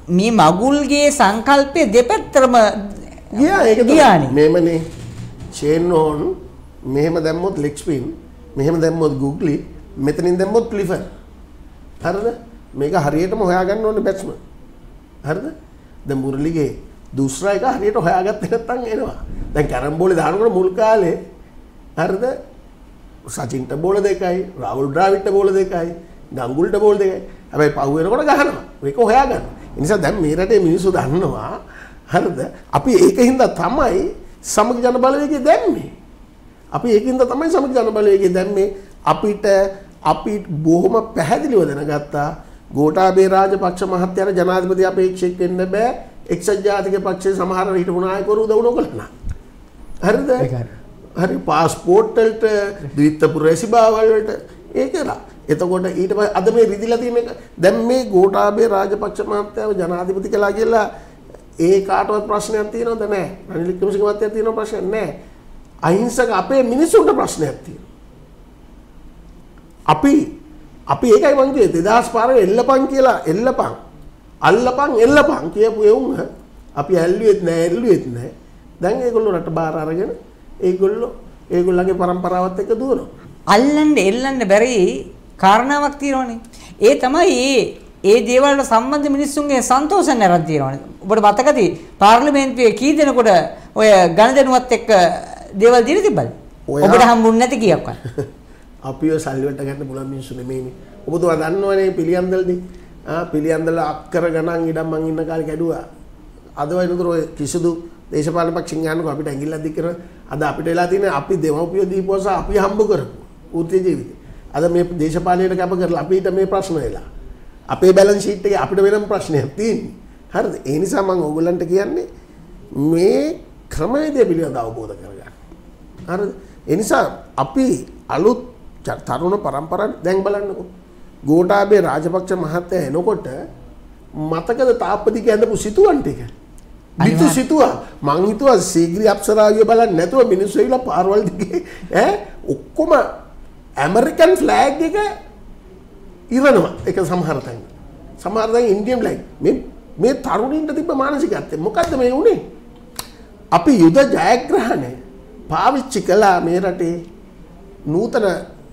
A: මේ මගුල්ගේ සංකල්පයේ දෙපැත්තම
B: ගියා ඒක
A: ගියානේ.
B: මේමනේ චේන් ඕන් මෙහෙම දැම්මොත් ලෙග් ස්පින් මෙහෙම දැම්මොත් ගුග්ලි මෙතනින් දැම්මොත් ක්ලිෆර්. හරිද? මේක හරියටම හොයාගන්න ඕනේ බැට්ස්මන්. හරිද? දැන් මුරලිගේ දුස්රා එක හරියට හොයාගත්තේ නැත්නම් එනවා. දැන් කැරම් බෝලේ දානකොට මුල් කාලේ හරිද? සචින්ට බෝල දෙකයි, රාහුල් ඩ්‍රාවිඩ්ට බෝල දෙකයි, ගංගුල්ට බෝල දෙකයි. හැබැයි පහු වෙනකොට ගහනවා. මේක හොයාගන්න. ඒ නිසා දැන් මේ රටේ මිනිස්සු දන්නවා හරිද? අපි ඒකින්ද තමයි සමගි ජන බලවේගය දැම්මේ. අපි ඒකින්ද තමයි සමගි ජන බලවේගය දැම්මේ. අපි බොහොම පැහැදිලිව දැනගත්තා ගෝඨාභය රාජපක්ෂ මහත්තයාට ජනාධිපති අපේක්ෂක වෙන්න බෑ. එක්සත් ජාතික පක්ෂයේ සමහර හිටපු නායකවරු උදව් නොකළා. හරිද? හරි පාස්පෝර්ට් වලට ද්විත්ව රෙසිබාවල් වලට ඒකලා. එතකොට ඊට පස්සේ අද මේ රිදිලා තියෙන එක දැන් මේ ගෝඨාභය රාජපක්ෂ මහත්තයාව ජනාධිපති කළා කියලා ඒ කාටවත් ප්‍රශ්නයක් තියෙනවද නැහැ. රනිල් වික්‍රමසිංහ මහත්තයා තියෙන ප්‍රශ්නයක් නැහැ. අහිංසක අපේ මිනිස්සුන්ට ප්‍රශ්නයක් තියෙනවා. අපි ඒකයි මං කියේ 2005 එල්ලපන් කියලා අල්ලපන් එල්ලපන් කියපු එවුන් අපි ඇල්ලුවෙත් නැහැ. දැන් ඒගොල්ලෝ රට බාර අරගෙන ඒගොල්ලන්ගේ પરම්පරාවත් එක්ක දුවනවා.
A: එල්ලන්න බැරි කාරණාවක් තියෙනවනේ. ඒ තමයි ඒ දේවල් වල සම්බන්ධ මිනිස්සුන්ගේ සන්තෝෂයෙන් අරන් තියෙනවනේ. ඔබට මතකද පාර්ලිමේන්තුවේ කී දෙනෙකුට ඔය ගණදෙනුවත් එක්ක දේවල් දිරි තිබ්බද? ඔබට හම්බුන්නේ නැති කීයක්වත්.
B: අපිව සල්ලි වලට ගන්න පුළුවන් මිනිස්සු නෙමෙයිනේ. ඔබතුමා දන්නවනේ පිළියන්දල්දී. පිළියන්දල අක්කර ගණන් ඉඩම් මං ඉන්න කාලේ කැඩුවා. අද වයින්තර ඔය කිසිදු දේශපාලන පක්ෂින් යනකොට අපිට ඇඟිල්ලක් දික් කරන අද අපිට වෙලා තියෙන අපි දෙමව්පියෝ දීපුවස අපි හම්බ කරපු වෘත්ති ජීවිතේ. අද මේ දේශපාලනයට කැප කරලා අපිට මේ ප්‍රශ්න වෙලා. අපේ බැලන්ස් ෂීට් එකේ අපිට වෙනම ප්‍රශ්නයක් තියෙන්නේ. හරිද? ඒ නිසා මම ඕගොල්ලන්ට කියන්නේ මේ ක්‍රමවේදය පිළිබඳව අවබෝධ කරගන්න. හරිද? ඒ නිසා අපි අලුත් තරුණ පරම්පරාව දැන් බලන්නකෝ. ගෝඨාභය රාජපක්ෂ මහත්තයා එනකොට මතකද තාප්පදික ඇඳපු සිතුවම් ටික? විතු සිතුවා. මං හිතුවා සීග්‍රී අප්සරාවිය බලන්නේ නැතුව මිනිස්සු ඇවිල්ලා පාරවල් දිගේ ඔක්කොම ඇමරිකන් ෆ්ලෑග් එක ඉරනවා. ඒක සමහර තැන් ඉන්දියන් ෆ්ලෑග්. මේ තරුණින්ට තිබ්බ මානසිකත්වය මොකද්ද මේ උනේ? අපි යුද ජයග්‍රහණය පාවිච්චි කළා මේ රටේ නූතන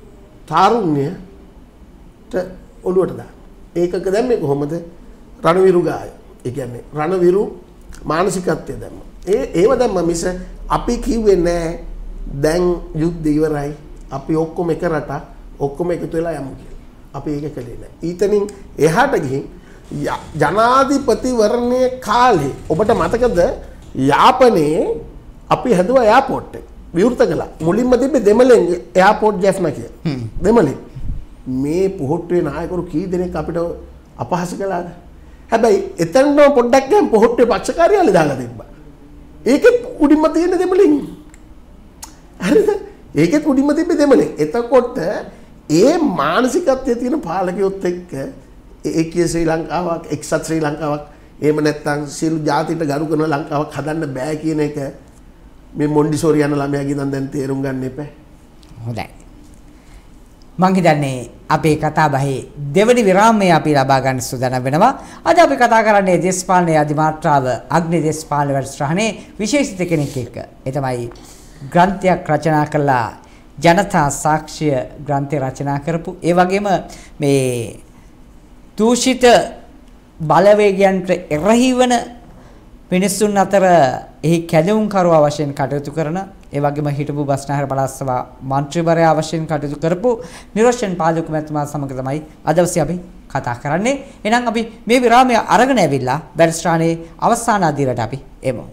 B: තාරුණ්‍යයට ඔළුවට දාන්න. ඒකක දැම්මේ කොහොමද? රණවිරු ගාය. ඒ කියන්නේ රණවිරු මානසිකත්වය දැම්ම. ඒව දැම්ම මිස අපි කිව්වේ නෑ දැන් යුද්ධ ඉවරයි. අපි ඔක්කොම එක රට ඔක්කොම එකතු වෙලා යමු කියලා. අපි ඒක කළේ නෑ. ඊතනින් එහාට ගිහින් ජනාධිපතිවරණයේ කාලේ ඔබට මතකද යාපනයේ අපි හැදුවා එයාපෝට් එක. විවෘත කළා. මුලින්ම තිබ්බේ දෙමළෙන් එයාපෝට් ජැෆ්නා කියලා. දෙමළෙන්. මේ පොහොට්ටුවේ නායකවරු කී දෙනෙක් අපිට අපහාස කළාද? හැබැයි එතනම පොඩ්ඩක් ගියන් පොහොට්ටුවේ පක්ෂ කාර්යාලය දාලා තිබ්බා. ඒකෙත් උඩින්ම තියෙන දෙමළෙන්. හරිද? ඒකෙත් උඩින්ම තිබ්බේ දෙමළෙන්. එතකොට ඒ මානසිකත්වයේ තියෙන පාලකයොත් එක්ක ඒකීය ශ්‍රී ලංකාවක්, එක්සත් ශ්‍රී ලංකාවක්, එහෙම නැත්නම් සියලු ජාතින්ට ගරු කරන ලංකාවක් හදන්න බෑ කියන එක මේ මොන්ඩිසෝරි යන ළමයාගේ ඉඳන් දැන් තේරුම් ගන්න එපා.
A: හොඳයි. මං හිතන්නේ අපේ කතා බහේ දෙවනි විරාමය අපි ලබා ගන්න සූදානම් වෙනවා. අද අපි කතා කරන්නේ දේශපාලනයේ අධිමාත්‍රාව අග්නි දේශපාලන වැඩසටහනේ විශේෂිත කෙනෙක් එක්ක. ඒ තමයි ග්‍රන්ථයක් රචනා කළා ජනතා සාක්ෂිය ග්‍රන්ථය රචනා කරපු. ඒ වගේම මේ දූෂිත බලවේගයන්ට එරෙහි වන මිනිසුන් අතර එහි කැදවුම්කරුවා වශයෙන් කටයුතු කරන ඒ වගේම හිටපු බස්නාහිර පළාත් සභා මන්ත්‍රීවරයා වශයෙන් කටයුතු කරපු නිරෝෂන් පාලක මැතිතුමා සමග තමයි අද දවසේ අපි කතා කරන්නේ. එහෙනම් අපි මේ විරාමය අරගෙන ඇවිල්ලා වැඩසටහනේ අවසාන අදියරට අපි එමු.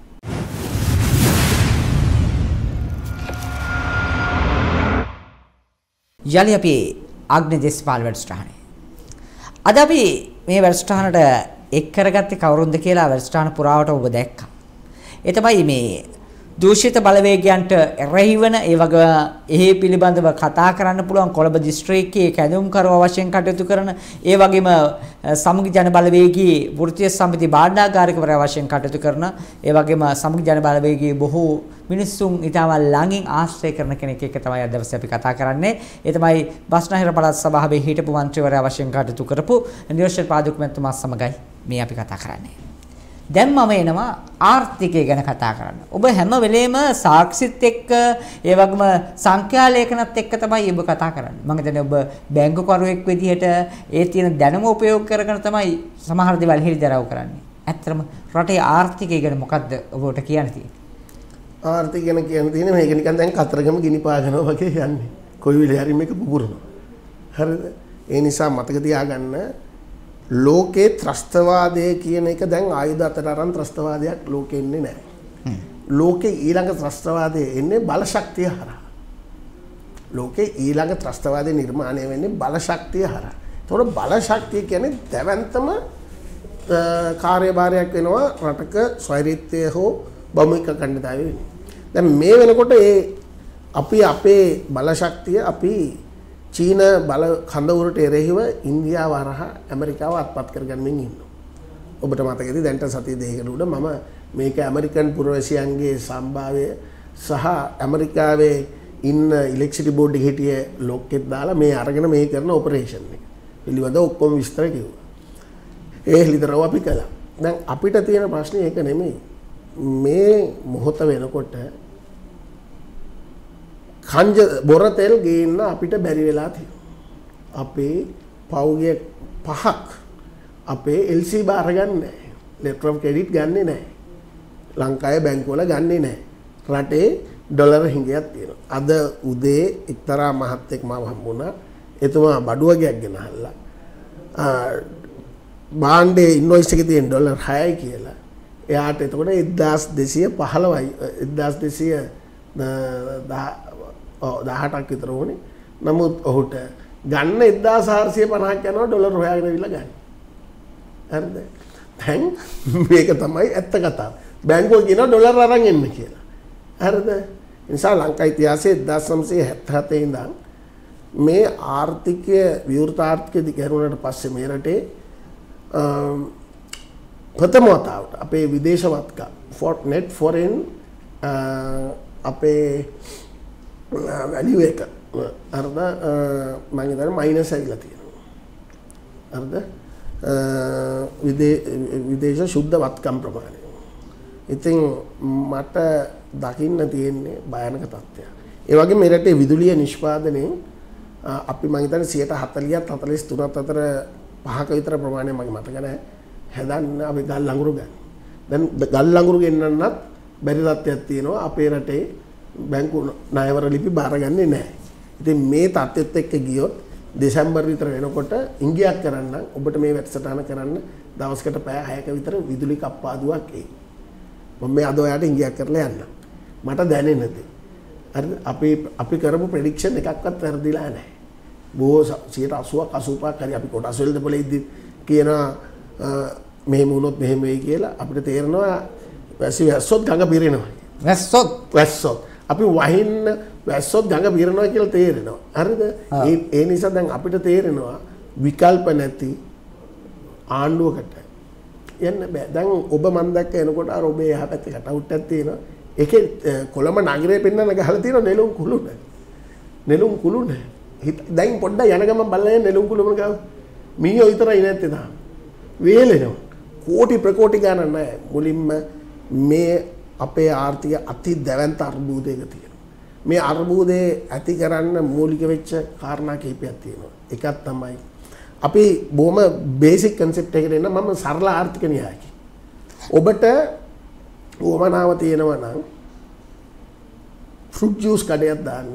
A: යලි අපි අග්නි දේශපාලන වැඩසටහනේ. අද අපි මේ වැඩසටහනට එක් කරගත්තේ කවුරුන්ද කියලා වැඩසටහන පුරාවට ඔබ දැක්කා. ඒ තමයි මේ දූෂිත බලවේගයන්ට එරෙහිවන ඒ වගේ එහි පිළිබඳව කතා කරන්න පුළුවන් කොළඹ දිස්ත්‍රික්කයේ කැඳවුම්කරුවා වශයෙන් කටයුතු කරන ඒ වගේම සමගි ජන බලවේගයේ වෘත්තීය සමිති භාණ්ඩාගාරිකවරයා වශයෙන් කටයුතු කරන ඒ වගේම සමගි ජන බලවේගයේ බොහෝ මිනිස්සුන් ඊටම ළඟින් ආශ්‍රය කරන කෙනෙක් එක්ක තමයි අද දවසේ අපි කතා කරන්නේ. ඒ තමයි බස්නාහිර පළාත් සභාවේ හිටපු මන්ත්‍රීවරයා වශයෙන් කටයුතු කරපු නිරෝෂල් පාදුක් මැතිතුමා සමගයි මේ අපි කතා කරන්නේ. දැන් මම එනවා ආර්ථිකය ගැන කතා කරන්න. ඔබ හැම වෙලේම සාක්ෂිත් එක්ක ඒ වගේම සංඛ්‍යා ලේඛනත් එක්ක තමයි ඔබ කතා කරන්නේ. මම හිතන්නේ ඔබ බැංකුකරුවෙක් විදිහට ඒ තියෙන දැනුම උපයෝග කරගෙන තමයි සමහර දේවල් හිරිදරව් කරන්නේ. ඇත්තටම රටේ ආර්ථිකය ගැන මොකද්ද ඔබට කියන්න තියෙන්නේ?
B: ආර්ථිකය ගැන කියන්න තියෙන්නේ මේක නිකන් දැන් කතරගම ගිනි පාගනවා වගේ යන්නේ. කොයි වෙලේ හරි මේක පුපුරනවා. හරිද? ඒ නිසා මතක තියාගන්න ලෝකේ ත්‍රස්තවාදය කියන එක දැන් ආයුධ අතට අරන් ත්‍රස්තවාදයක් ලෝකෙ ඉන්නේ නැහැ. ලෝකේ ඊළඟ ත්‍රස්තවාදය එන්නේ බල ශක්තිය හරහා. ලෝකේ ඊළඟ ත්‍රස්තවාදය නිර්මාණය වෙන්නේ බල ශක්තිය හරහා. ඒතකොට බල ශක්තිය කියන්නේ දැවැන්තම කාර්යභාරයක් වෙනවා රටක ස්වෛරීත්වය හෝ බමුණු කණ්ඩායම වෙන්නේ. දැන් මේ වෙනකොට අපි අපේ බල ශක්තිය අපි චීන බල කඳවුරට එරෙහිව ඉන්දියාව හරහා ඇමරිකාව අත්පත් කරගන්නමින් ඉන්නවා. ඔබට මතකයි දැන්ට සතිය දෙකකට උඩ මම මේක ඇමරිකන් පුරවැසියන්ගේ සම්භාවය සහ ඇමරිකාවේ ඉන්න ඉලෙක්ට්‍රිසිටි බෝඩ් එකේ හිටිය ලොක්කෙත් දාලා මේ අරගෙන මේ කරන ඔපරේෂන් එක පිළිබඳව ඔක්කොම විස්තර කිව්වා. ඒ ලිතරව අපි කළා. දැන් අපිට තියෙන ප්‍රශ්නේ ඒක නෙමෙයි. මේ මොහොත වෙනකොට කංජ බොර තෙල් ගේන්න අපිට බැරි වෙලා තියෙනවා. අපේ පවුගේ 5ක් අපේ LC බාර ගන්න නැහැ. ලෙටර් ඔෆ් ක්‍රෙඩිට් ගන්නෙ නැහැ. ලංකාවේ බැංකුවල ගන්නෙ නැහැ. රටේ ඩොලර් හිඟයක් තියෙනවා. අද උදේ එක්තරා මහත්තයෙක් මාව හම්බුණා. එතුමා බඩුවගයක් ගෙනහල්ලා. බාණ්ඩේ ඉන්වොයිස් එකේ තියෙන ඩොලර් 6යි කියලා. එයාට එතකොට 1215යි 18ක් විතර ඕනේ. නමුත් ඔහුට ගන්න 1450ක් යනවා ඩොලර් හොයාගෙන ඉවිල්ලා ගන්න. හරිද? දැන් මේක තමයි ඇත්ත කතාව. බැංකුව කියනවා ඩොලර් අරන් එන්න කියලා. හරිද? ඒ නිසා ලංකා ඉතිහාසයේ 1977 ඉඳන් මේ ආර්ථිකය විවෘත ආර්ථිකය දිගහැරුණාට පස්සේ මේ රටේ ප්‍රථම වතාවට අපේ විදේශවත්කම් net foreign අපේ වැලියු එක හරිද මම හිතන්නේ මයිනස් ඇවිල්ලා තියෙනවා. හරිද? විදේශ ශුද්ධ වත්කම් ප්‍රමාණය. ඉතින් මට දකින්න තියෙන්නේ භයානක තත්ත්වයක්. ඒ වගේම මේ රටේ විදුලිය නිෂ්පාදනයේ අපි මම හිතන්නේ 40ත් 43ත් අතර 5ක විතර ප්‍රමාණය මගේ මතක නැහැ. හැදන්න අපි ගල් ලඟුරු ගන්න. දැන් ගල් ලඟුරු ගෙන්නන්නත් බැරි තත්ත්වයක් තියෙනවා අපේ රටේ බැංකු ණයවර ලිපි බාරගන්නේ නැහැ. ඉතින් මේ තත්ත්වෙත් එක්ක ගියොත් දෙසැම්බර් විතර වෙනකොට ඉංගියක් කරන්න ඔබට මේ වැඩසටහන කරන්න දවසකට පැය 6ක විතර විදුලි කප්පාදුවක් එයි. මම මේ අද ඔයාලට ඉංගියක් කරලා යන්න. මට දැනෙන්නේ නැති. අපි කරපු ප්‍රෙඩික්ෂන් එකක්වත් වැරදිලා නැහැ. බොහෝ 80ක් 85ක් හරි අපි කොටස් වලට බලෙද්දි කියන මෙහෙම වුණොත් මෙහෙම වෙයි කියලා අපිට තේරෙනවා වැස්සොත් ගඟ පිරෙනවා. වැස්සොත් අපි වහින්න වැස්සොත් ගඟ පිරෙනවා කියලා තේරෙනවා. හරිද? ඒ නිසා දැන් අපිට තේරෙනවා විකල්ප නැති ආණ්ඩුවකට යන්න බෑ. දැන් ඔබ මන් දැක්ක එනකොට අර ඔබේ එහා පැත්තේ කටවුට් එකක් තියෙනවා. ඒකේ කොළඹ නගරේ පෙන්නන ගහලා තියෙනවා නෙළුම් කුළුණ. නෙළුම් කුළුණ. දැන් පොඩ්ඩක් යන ගමන් බලන්න නෙළුම් කුළුණ ගාව. මීයෝ විතරයි නැත්තේ තාම. වේලෙනවා. කෝටි ප්‍රකෝටි ගණන් නැහැ. මුලින්ම මේ අපේ ආර්ථික අති දැවැන්ත අර්බුදයක තියෙනවා. මේ අර්බුදේ ඇති කරන්න මූලික වෙච්ච කාරණා කිහිපයක් තියෙනවා. එකක් තමයි අපි බොහොම බේසික් concept එකකට එන්න මම සරල ආර්ථික න්‍යායකි. ඔබට උවමනාව තියෙනවා නම් ෆෘට් ජූස් කඩයක් දාන්න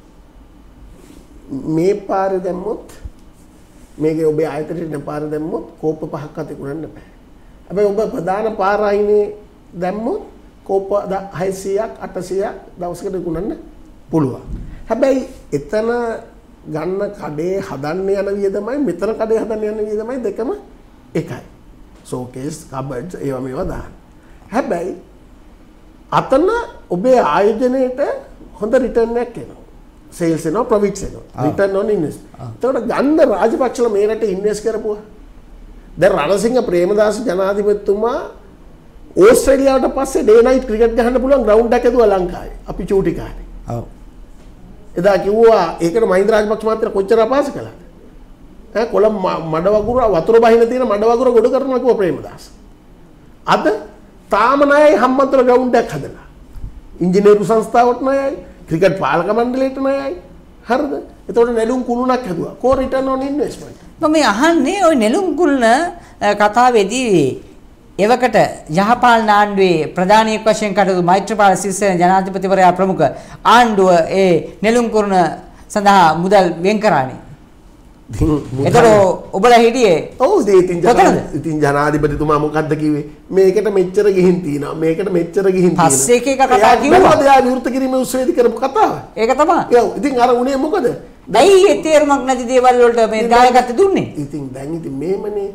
B: මේ පාරේ දැම්මොත් මේකේ ඔබේ ආයතනයේ පාරේ දැම්මොත් කෝප්ප 5ක් අතිකුණන්න බෑ. හැබැයි ඔබ ප්‍රධාන පාර අයිනේ දැම්මොත් කෝප්ප 600ක් 800ක් දවසකට විකුණන්න පුළුවන්. හැබැයි එතන ගන්න කඩේ හදන්න යන වියදමයි මෙතන කඩේ හදන්න යන වියදමයි දෙකම එකයි. ෂෝකේස් කබඩ්ස් ඒවා මේවා දාන්න. හැබැයි අතන ඔබේ ආයෝජනයේට හොඳ රිටර්න් එකක් එනවා. සේල්ස් එනවා, ප්‍රොෆිට්ස් එනවා. Return on investment. එතකොට ගන්න රාජපක්ෂලා මේ රටේ ඉන්වෙස්ට් කරපුවා. දැන් රණසිංහ ප්‍රේමදාස ජනාධිපතිතුමා ඕස්ට්‍රේලියාවට පස්සේ ඩේ නයිට් ක්‍රිකට් ගහන්න පුළුවන් ග්‍රවුන්ඩ් එකක් ඇදුවා ලංකාවේ. අපි චූටි කාලේ.
A: ඔව්.
B: එදා කිව්වා ඒකට මහින්ද රාජපක්ෂ මහත්තයා කොච්චර අපහාස කළාද? කොළඹ මඩ වගුර වතුර බහින තියෙන මඩ වගුර ගොඩ කරනවා කිව්වා ප්‍රේමදාස. අද තාම ණයයි හම්බන්තොට ග්‍රවුන්ඩ් එකක් හදලා. ඉංජිනේරු සංස්ථාවට ණයයි, ක්‍රිකට් පාලක මණ්ඩලයට ණයයි. හරිද? එතකොට නෙළුම් කුළුණක් හැදුවා. කෝ රිටර්න් ඔන් ඉන්වෙස්ට්මන්ට්.
A: මම මේ අහන්නේ ওই නෙළුම් කුළුණ කතාවේදී එවකට යහපාලන ආණ්ඩුවේ ප්‍රධානියෙක් වශයෙන් කටයුතු මෛත්‍රීපාල සිරිසේන ජනාධිපතිවරයා ප්‍රමුඛ ආණ්ඩුව ඒ නෙළුම් කුරුණ සඳහා මුදල් වෙන් කරානේ. එතකොට ඔබලා හිටියේ
B: ඔව් ඉතින් ජනාධිපතිතුමා මොකද්ද කිව්වේ? මේකට මෙච්චර ගිහින් තියනවා. මේකට මෙච්චර ගිහින් තියනවා.
A: පස්සේ එක කතා කිව්වා.
B: මොකද යා විවෘත කිරීමේ උත්සවයේදී කරපු කතාව.
A: ඒක තමයි.
B: ඔව් ඉතින් අර උනේ මොකද?
A: දැයි ඒ තේරුමක් නැති දේවල් වලට මේ දායකත්වය දුන්නේ.
B: ඉතින් දැන් ඉතින් මේමනේ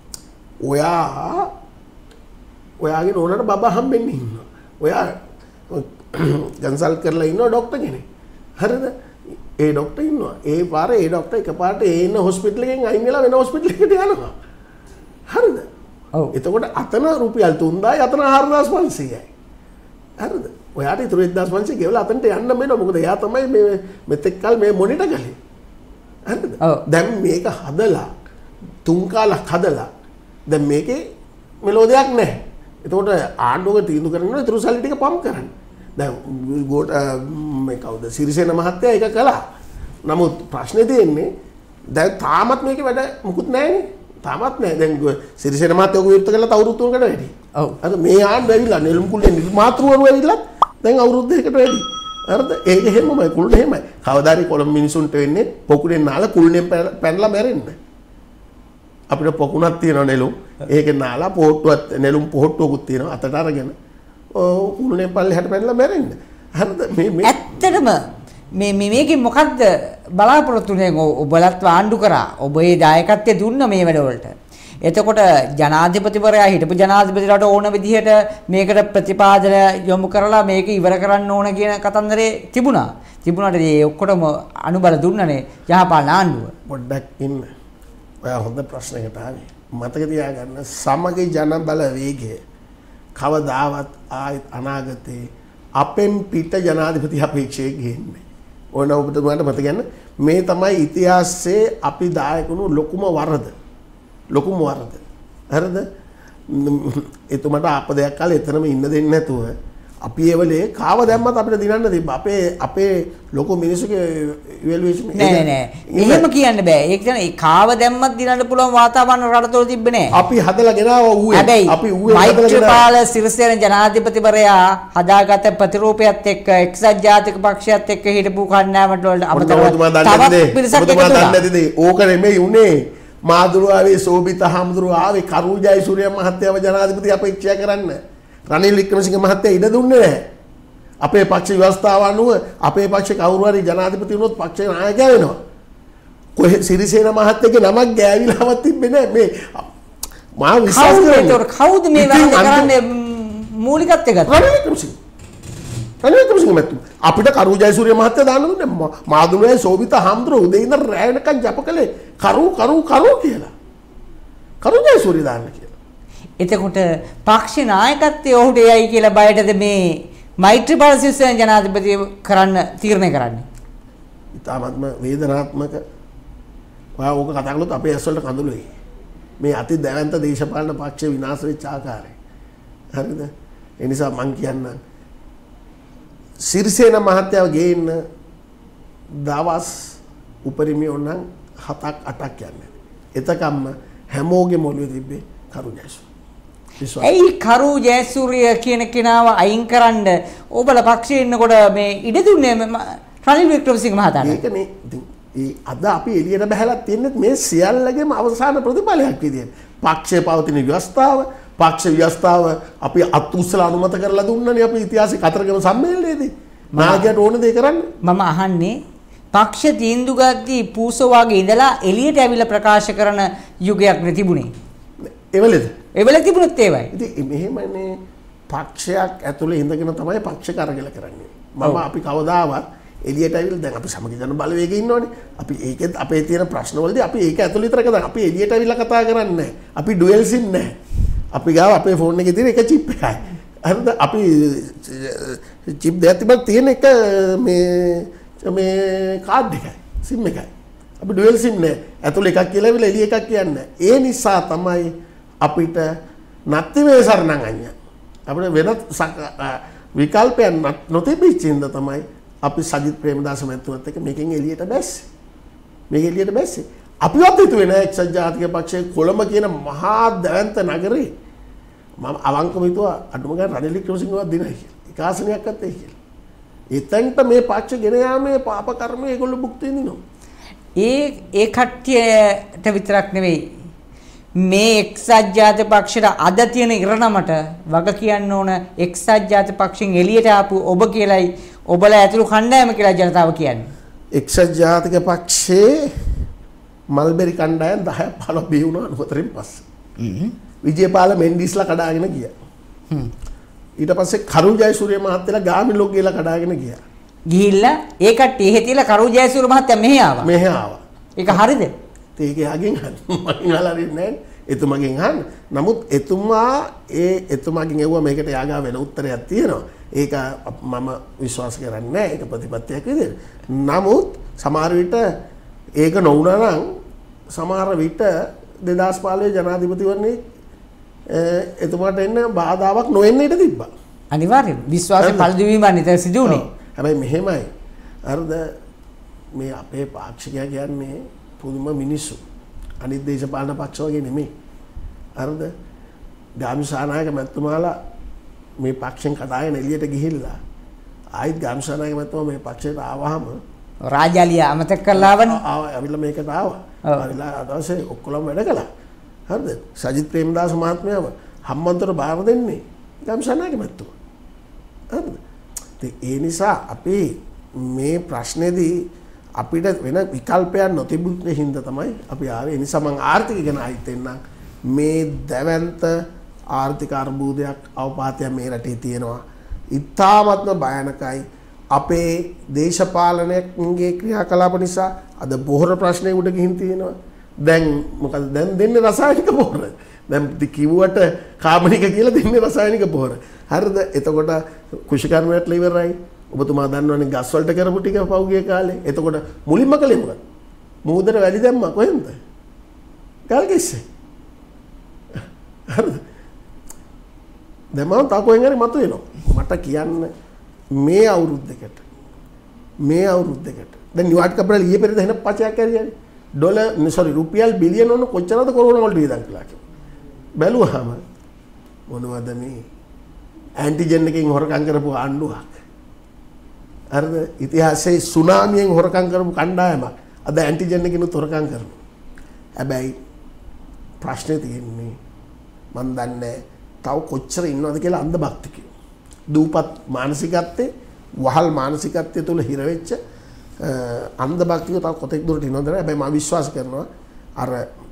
B: ඔයාගේ නෝනට බබා හම්බෙන්න ඉන්නවා. ඔයා කන්සල්ට් කරලා ඉන්නවා ડોක්ටර් කෙනෙක්. හරිද? ඒ ડોක්ටර් ඉන්නවා. ඒ පාරේ ඒ ડોක්ටර් එකපාරට ඒ ඉන්න හොස්පිටල් එකෙන් අයින් වෙලා වෙන හොස්පිටල් එකට යනවා. හරිද?
A: ඔව්.
B: එතකොට අතන රුපියල් 3000යි අතන 4500යි. හරිද? ඔයාට ඉතුරු 1500 ගෙවලා අතනට යන්න වෙනවා. මොකද එයා තමයි මේ මෙතෙක් කල මේ මොනිටර් කළේ. හරිද? දැන් මේක හදලා තුන් කාලක් හදලා දැන් මේකේ මෙලෝදයක් නැහැ. එතකොට ආණ්ඩුවක තීන්දුව කරනවා ඉතුරු සල්ලි ටික පම්ප් කරන්න. දැන් මේ කවුද සිරිසේන මහත්තයා ඒක කළා. නමුත් ප්‍රශ්නේ තියෙන්නේ දැන් තාමත් මේකේ වැඩ මුකුත් නැහැනේ. තාමත් නැහැ. දැන් සිරිසේන මහත්තයා ඔක විරුද්ධ කළා අවුරුදු 3කට වැඩි. ඔව්. අර මේ ආණ්ඩුව ඇවිල්ලා නෙළුම් කුළුනේ නිර්මාතෘවරු ඇවිල්ලා දැන් අවුරුදු 2කට වැඩි. හරිද? ඒක හැමෝමයි කුළුන හැමයි. කවදාරි කොළඹ මිනිසුන්ට වෙන්නේ පොකුණෙන් නාලා කුළුණෙන් පැනලා මැරෙන්න. අපිට පොකුණක් තියෙනවා නෙළුම්. ඒක නාලා පොට්ටුවක් නෙළුම් පොට්ටුවකුත් තියෙනවා අතට අරගෙන. කුළුණෙන් පල්ලෙහාට පැනලා මැරෙන්න. හරිද? මේ
A: ඇත්තටම මේකෙන් මොකද්ද බලාපොරොත්තු වෙන්නේ? ඔබලත් ආණ්ඩු කරා. ඔබ ඒ දායකත්වය දුන්න මේ වැඩවලට. එතකොට ජනාධිපතිවරයා හිටපු ජනාධිපතිලාට ඕන විදිහට මේකට ප්‍රතිපාදන යොමු කරලා මේක ඉවර කරන්න ඕන කියන කතන්දරේ තිබුණා. තිබුණාට ඒ ඔක්කොටම අනුබල දුන්නනේ යහපාලන ආණ්ඩුව.
B: පොඩ්ඩක් ඉන්න. ඔයා හොඳ ප්‍රශ්නයකට ආවේ. මතක තියාගන්න සමගි ජන බල වේගය කවදාවත් ආයෙත් අනාගතේ අපෙන් පිට ජනාධිපති අපේක්ෂයේ ගේන්නේ. ඕන ඔබතුමාට මතකයන් මේ තමයි ඉතිහාසයේ අපි දායකුණු ලොකුම වරද. ලොකුම වරද. හරිද? එතුමට ආපදයක් කාලේ එතනම ඉන්න දෙන්නේ නැතුව අපි ඒ වෙලේ කාව දැම්මත් අපිට දිනන්න තිබ්බා. අපේ ලොකු මිනිස්සුගේ ඉවැලුවේෂන්
A: නෑ. එහෙම කියන්න බෑ. ඒක කියන්නේ කාව දැම්මත් දිනන්න පුළුවන් වාතාවරණ රටතොල තිබ්බේ නෑ.
B: අපි හදලා ගෙනාවා ඌවේ. අපි ඌවේ
A: මෛත්‍රීපාල සිරිසේන ජනාධිපතිවරයා හදාගත ප්‍රතිරූපයත් එක්ක එක්සත් ජාතික පක්ෂයත් එක්ක හිටපු කණ්ඩායමට වලට අමතරව තවත් පිරිසක් එකතු
B: වුණා. ඕක නෙමෙයි උනේ. මාදුරුවාවේ සෝබිත හාමුදුරුව ආවේ කරුජයි සූර්ය මහත්තයාව ජනාධිපති අපේක්ෂා කරන්න. රනිල් වික්‍රමසිංහ මහත්තයා ඉඩ දුන්නේ නැහැ. අපේ පක්ෂ ව්‍යවස්ථාව අනුව අපේ පක්ෂ කවුරු හරි ජනාධිපති වුණොත් පක්ෂේ නායකයා වෙනවා. කොහේ සිරිසේන මහත්තයාගේ නමක් ගෑවිලාවත් තිබ්බේ නැහැ. මේ මා විශ්වාස කරන්නේ
A: කවුද මේ වැඩ කරන්නේ මූලිකත්වය ගත්තා?
B: රනිල් වික්‍රමසිංහ. රනිල් වික්‍රමසිංහ මහත්තයා අපිට කරුජයි සූර්ය මහත්තයා දාන්න දුන්නේ. මාදුරුවාවේ සෝබිත හාමුදුරුව උදේ ඉඳන් රැ වෙනකන් ජප කළේ කරු කියලා. කරුජයි සූර්ය දාන්න කියලා.
A: එතකොට පක්ෂ නායකත්වයේ ඔහුට එයි කියලා බයටද මේ මෛත්‍රීපාල සිරිසේන ජනාධිපති කරන්න තීරණය කරන්නේ?
B: ඉතාමත්ම වේදනාත්මක. ඔයා ඕක කතා කළොත් අපේ ඇස් වලට කඳුළුයි. මේ අති දැවැන්ත දේශපාලන පක්ෂ විනාශ වෙච්ච ආකාරය. හරිද? ඒ නිසා මං කියන්නම් සිරිසේන මහත්තයාව ගේන්න දවස් උපරිමය ඕනනම් 7-8ක් යන්නේ. එතකම්ම හැමෝගෙම ඔළුවේ තිබ්බේ කරුජයසු.
A: ඇයි කරු ජයසූරිය කියන කෙනාව අයින් කරන්න ඔබලා පක්ෂයේ ඉන්නකොට මේ ඉඩ දුන්නේ රනිල් වික්‍රමසිංහ මහතාට?
B: ඒකනේ. ඉතින් අද අපි එළියට බහලා තියන්නේ මේ සියල්ලගේම අවසාන ප්‍රතිඵලයක් විදියට. පක්ෂයේ පවතින ව්‍යවස්ථාව අපි අත්උස්සලා අනුමත කරලා දුන්නනේ අපි ඉතිහාසයේ කතරගම සම්මේලනයේදී. නායකයට ඕන දේ කරන්න.
A: මම අහන්නේ පක්ෂ තීන්දුව ගත්තී පූසෝ වගේ ඉඳලා එළියට ඇවිල්ලා ප්‍රකාශ කරන යුගයක් නෙතිබුණේ.
B: එවලද?
A: එවල තිබුණත් ඒවයි.
B: ඉතින් මෙහෙමනේ පක්ෂයක් ඇතුලේ ඉඳගෙන තමයි පක්ෂ කරගල කරන්නේ. මම අපි කවදාවත් එළියට ඇවිල්ලා දැන් අපි සමගි ජන බලවේගයේ ඉන්නවනේ. අපි ඒකෙත් අපේ තියෙන ප්‍රශ්නවලදී අපි ඒක ඇතුළේ විතර කතා. අපි එළියට ඇවිල්ලා කතා කරන්නේ නැහැ. අපි ඩුවල් සිම් නැහැ. අපි ගාව අපේ ෆෝන් එකේ තියෙන එක චිප් එකයි. හරිද? අපි චිප් දෙකක් තිබ්බත් තියෙන එක මේ කාඩ් එකයි. සිම් එකයි. අපි ඩුවල් සිම් නැහැ. ඇතුළේ එකක් කියලා ඇවිල්ලා එළිය එකක් කියන්නේ. ඒ නිසා තමයි අපිට නැති වේ සරණං අඤ්ඤා. අපිට වෙනත් විකල්පයක් නොතිබිච්ච ඉඳ තමයි අපි සජිත් ප්‍රේමදාස මැතිතුමත් එක්ක මේකෙන් එළියට බැස්සේ. මේක එළියට බැස්සේ. අපිවත් හිතුවේ නෑ එක්සත් ජාතික පක්ෂයේ කොළඹ කියන මහා දැවැන්ත නගරේ මම අවංකව හිතුවා අඩුම ගානේ රනිල් වික්‍රමසිංහවත් දිනයි කියලා. එක ආසනයක් ගත්තේ කියලා. එතෙන්ට මේ පක්ෂ ගෙන යාමේ පාප කර්ම ඒගොල්ලෝ භුක්ති විඳිනවා.
A: ඒ කට්ටියට විතරක් නෙවෙයි මේ එක්සත් ජාතික පක්ෂයට අද තියෙන ඉරණමට වග කියන්න ඕන එක්සත් ජාතික පක්ෂෙන් එළියට ආපු ඔබ කියලයි ඔබලා ඇතුළු කණ්ඩායම කියලා ජනතාව කියන්නේ.
B: එක්සත් ජාතික පක්ෂයේ මල්බෙරි කණ්ඩායම් 10 15 බිහි වුණා 94න් පස්සේ. විජේපාල මෙන්ඩිස්ලා කඩාගෙන ගියා. ඊට පස්සේ කරු ජයසූරිය මහත්තයලා ගාමිණී ලොග්ගේලා කඩාගෙන ගියා.
A: ගිහිල්ලා ඒ කට්ටිය එහෙ තියලා කරු ජයසූරිය මහත්තයා මෙහෙ ආවා.
B: මෙහෙ ආවා.
A: ඒක හරිද?
B: ඒක යගෙන් මගෙන් අහලා නැහැ. එතුමගෙන් අහන්න. නමුත් එතුමාගෙන් එවුවා මේකට යාගා වෙන උත්තරයක් තියෙනවා. ඒක මම විශ්වාස කරන්නේ නැහැ. ඒක ප්‍රතිපත්තියක් විදිහට. නමුත් සමහර විට ඒක නොවුණා නම් සමහර විට 2015 ජනාධිපතිවරණේ එතුමාට එන්න බාධාවක් නොවෙන්න ඉඩ තිබ්බා.
A: අනිවාර්යයෙන් විශ්වාසය පළදිවීම නිතර සිදු වුණේ.
B: හැබැයි මෙහෙමයි. අරද මේ අපේ පාක්ෂිකයා කියන්නේ පුදුම මිනිස්සු. අනිත් දේශපාලන පක්ෂ වගේ නෙමෙයි. හරිද? ගාමිසානායක මැතිතුමාලා මේ පක්ෂෙන් කඩාගෙන එළියට ගිහිල්ලා ආයිත් ගාමිසානායක මැතිතුමා මේ පක්ෂයට ආවහම
A: රාජාලිය අමතක කරලා ආවනේ.
B: ආවිල්ලා මේකට ආවා. ආවිල්ලා අදවසේ ඔක්කොම වැඩ කළා. හරිද? සජිත් ප්‍රේමදාස මහත්මයාව හම්බන්තොට බාර දෙන්නේ ගාමිසානායක මැතිතුමා. හරිද? ඒ නිසා අපි මේ ප්‍රශ්නේදී අපිට වෙන විකල්පයක් නොතිබුණ හින්දා තමයි අපි ආවේ. ඒ නිසා මම ආර්ථික ගැන ආයිත් එන්නම්. මේ දැවැන්ත ආර්ථික අර්බුදයක් අවපාතයක් මේ රටේ තියෙනවා. ඉතාමත්ම භයානකයි. අපේ දේශපාලනයේ ක්‍රියාකලාප නිසා අද බොහොර ප්‍රශ්නේ උඩ ගිහින් තියෙනවා. දැන් මොකද දැන් දෙන්නේ රසායනික පොහොර. දැන් කිව්වට කාබනික කියලා දෙන්නේ රසායනික පොහොර. හරිද? එතකොට කුෂිකර්මයට ඉවරයි. ඔබතුමා දන්නවනේ ගස් වලට කරපු ටික පහුගිය කාලේ. එතකොට මුලින්ම කළේ මොකද? මූදර වැලි දැම්මා කොහෙන්ද? ගල් කිස්සේ. හරිද? දැන් මම තා කොහෙන් හරි මතුවෙනවා. මට කියන්න මේ අවුරුද්දකට දැන් නිවාඩ් කපලා ඊයේ පෙරේද එන පචයක් ඇරියනේ. රුපියල් බිලියන වුණ කොච්චරද කොරෝනා වලට වියදම් කළා කියලා. බැලුවාම මොනවද මේ ඇන්ටිජන් එකෙන් හොරකම් කරපු ආණ්ඩුවක්. හරිද? ඉතිහාසයේ සුනාමියෙන් හොරකම් කරපු කණ්ඩායමක් අද ඇන්ටිජන් එකකිනුත් හොරකම් කරනවා. හැබැයි ප්‍රශ්නේ තියෙන්නේ මන් දන්නේ තව කොච්චර ඉන්නවද කියලා අන්ධ භක්තිකයෝ. දූපත් මානසිකත්වයේ වහල් මානසිකත්වයේ තුල හිර වෙච්ච අන්ධ භක්තිකයෝ තව කොතෙක් දුරට ඉන්නවද? හැබැයි මම විශ්වාස කරනවා අර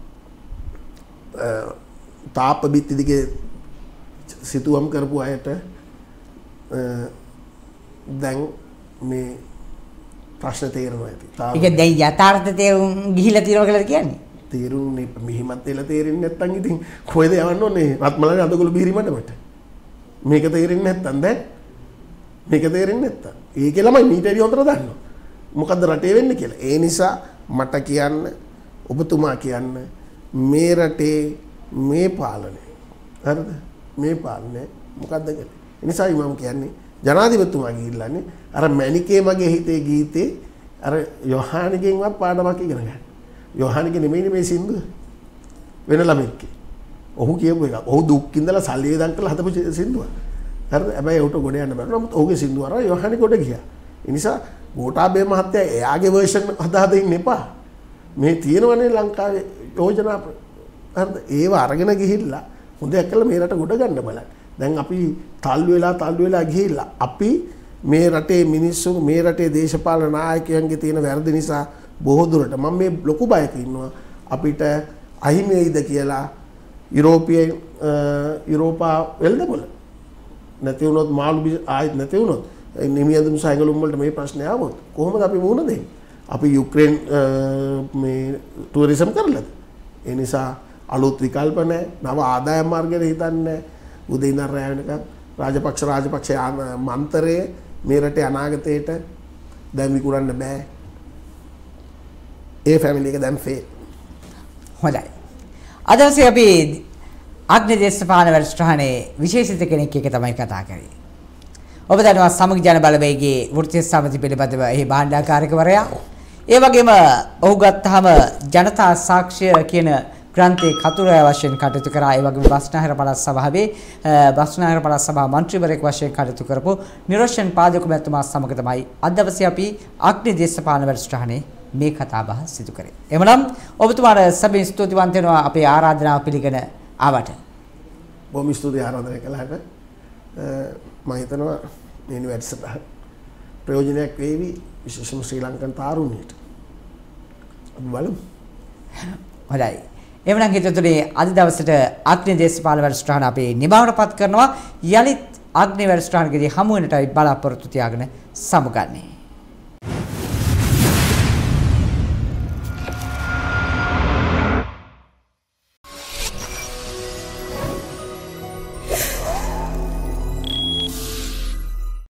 B: තාප බිත්ති දිගේ සිතුවම් කරපු අයට දැන් මේ ප්‍රශ්න තේරෙනවා ඇති.
A: ඒක දැන් යථාර්ථ තේරුම් ගිහිලා තියෙනවා කියලා කියන්නේ.
B: තේරුන්නේ මෙහිමත් වෙලා තේරෙන්නේ නැත්නම් ඉතින් කොහෙද යවන්න ඕනේ? රත්මලානේ අඳගොළු බීරි මඩමට. මේක තේරෙන්නේ නැත්නම් දැන් මේක තේරෙන්නේ නැත්නම් ඒකේ ළමයි මීට වැඩි හොඳට දන්නවා. මොකද්ද රටේ වෙන්නේ කියලා. ඒ නිසා මට කියන්න ඔබතුමා කියන්න මේ රටේ මේ පාලනය හරිද? මේ පාලනය මොකද්ද කියලා. ඒ නිසා මම කියන්නේ ජනාධිපතිතුමා ගිහිල්ලානේ අර මැනිකේ මගේ හිතේ ගීතේ අර යොහානිගෙන්වත් පාඩමක් ඉගෙන ගන්න. යොහානිගේ නෙමෙයිනේ මේ සින්දුව. වෙන ළමෙක්ගේ. ඔහු කියපු එක. ඔහු දුක් ඉඳලා සල්ලි වේදන් කරලා හදපු සින්දුව. හරිද? හැබැයි ඔහුට ගොඩ යන්න බැහැ. නමුත් ඔහුගේ සින්දුව අර යොහානි ගොඩ ගියා. ඒ නිසා ගෝඨාභය මහත්තයා එයාගේ වර්ෂන් හදා දෙන්න එපා. මේ තියෙනවනේ ලංකාවේ යෝජනා හරිද? ඒව අරගෙන ගිහිල්ලා හොඳක් කළා මේ රට ගොඩ ගන්න බලන්න. දැන් අපි තල්ලු වෙලා ගිහිල්ලා අපි මේ රටේ මිනිස්සු මේ රටේ දේශපාලන නායකයන්ගේ තියෙන වැරදි නිසා බොහෝ දුරට මම මේ ලොකු බයක ඉන්නවා අපිට අහිමි වෙයිද කියලා යුරෝපා වෙල්දපොළ නැති වුණොත් මාළු ආයෙත් නැති වුණොත් නිමියදුම් සයිගලුම් වලට මේ ප්‍රශ්නේ ආවොත් කොහොමද අපි වුණ දෙන්නේ? අපි යුක්‍රේන් මේ ටුවරිසම් කරලාද? ඒ නිසා අලුත් විකල්ප නැහැ. නව ආදායම් මාර්ගයට හිතන්නේ උදේ ඉඳන් රැ වෙනකන් රාජපක්ෂ මන්තරයේ මේ රටේ අනාගතයට දැන් විකුණන්න බෑ. ඒ ෆැමිලි එක දැන් ෆේල්.
A: හොඳයි. අද දවසේ අපි අග්නි දේශපාලන වැඩසටහනේ විශේෂිත කෙනෙක් එක්ක තමයි කතා කරේ. ඔබ දන්නවා සමගි ජන බලවේගයේ වෘත්තීය සමිති පිළිබඳව එහි භාණ්ඩාකාරකවරයා. ඒ වගේම ඔහු ගත්තාම ජනතා සාක්ෂ්‍ය කියන ග්‍රන්ථයේ කතුරය වශයෙන් කටයුතු කරා. ඒ වගේම බස්නාහිර පළාත් සභාවේ බස්නාහිර පළාත් සභා මන්ත්‍රීවරයෙක් වශයෙන් කටයුතු කරපු නිරෝෂන් පාදක මැතිතුමා සමග තමයි අද දවසේ අපි අග්නි දේශපාලන වැඩසටහනේ මේ කතා බහ සිදු කරේ. එමනම් ඔබතුමාට සැබවින් ස්තුතිවන්ත වෙනවා අපේ ආරාධනාව පිළිගෙන ආවට.
B: බොහොම ස්තුතියි ආරාධනය කළාට. මම හිතනවා මේ වැඩසටහන ප්‍රයෝජනයක් වේවි විශේෂම ශ්‍රී ලංකන් තාරුණ්‍යයට. අපි බලමු.
A: හොඳයි. එවනම් හිතතුනේ අද දවසට අග්නි දේශපාලන වැඩසටහන අපි නිමවටපත් කරනවා. යලිත් අග්නි වැඩසටහනකදී හමු වෙනටයි බලාපොරොත්තු තියාගෙන සමුගන්නේ.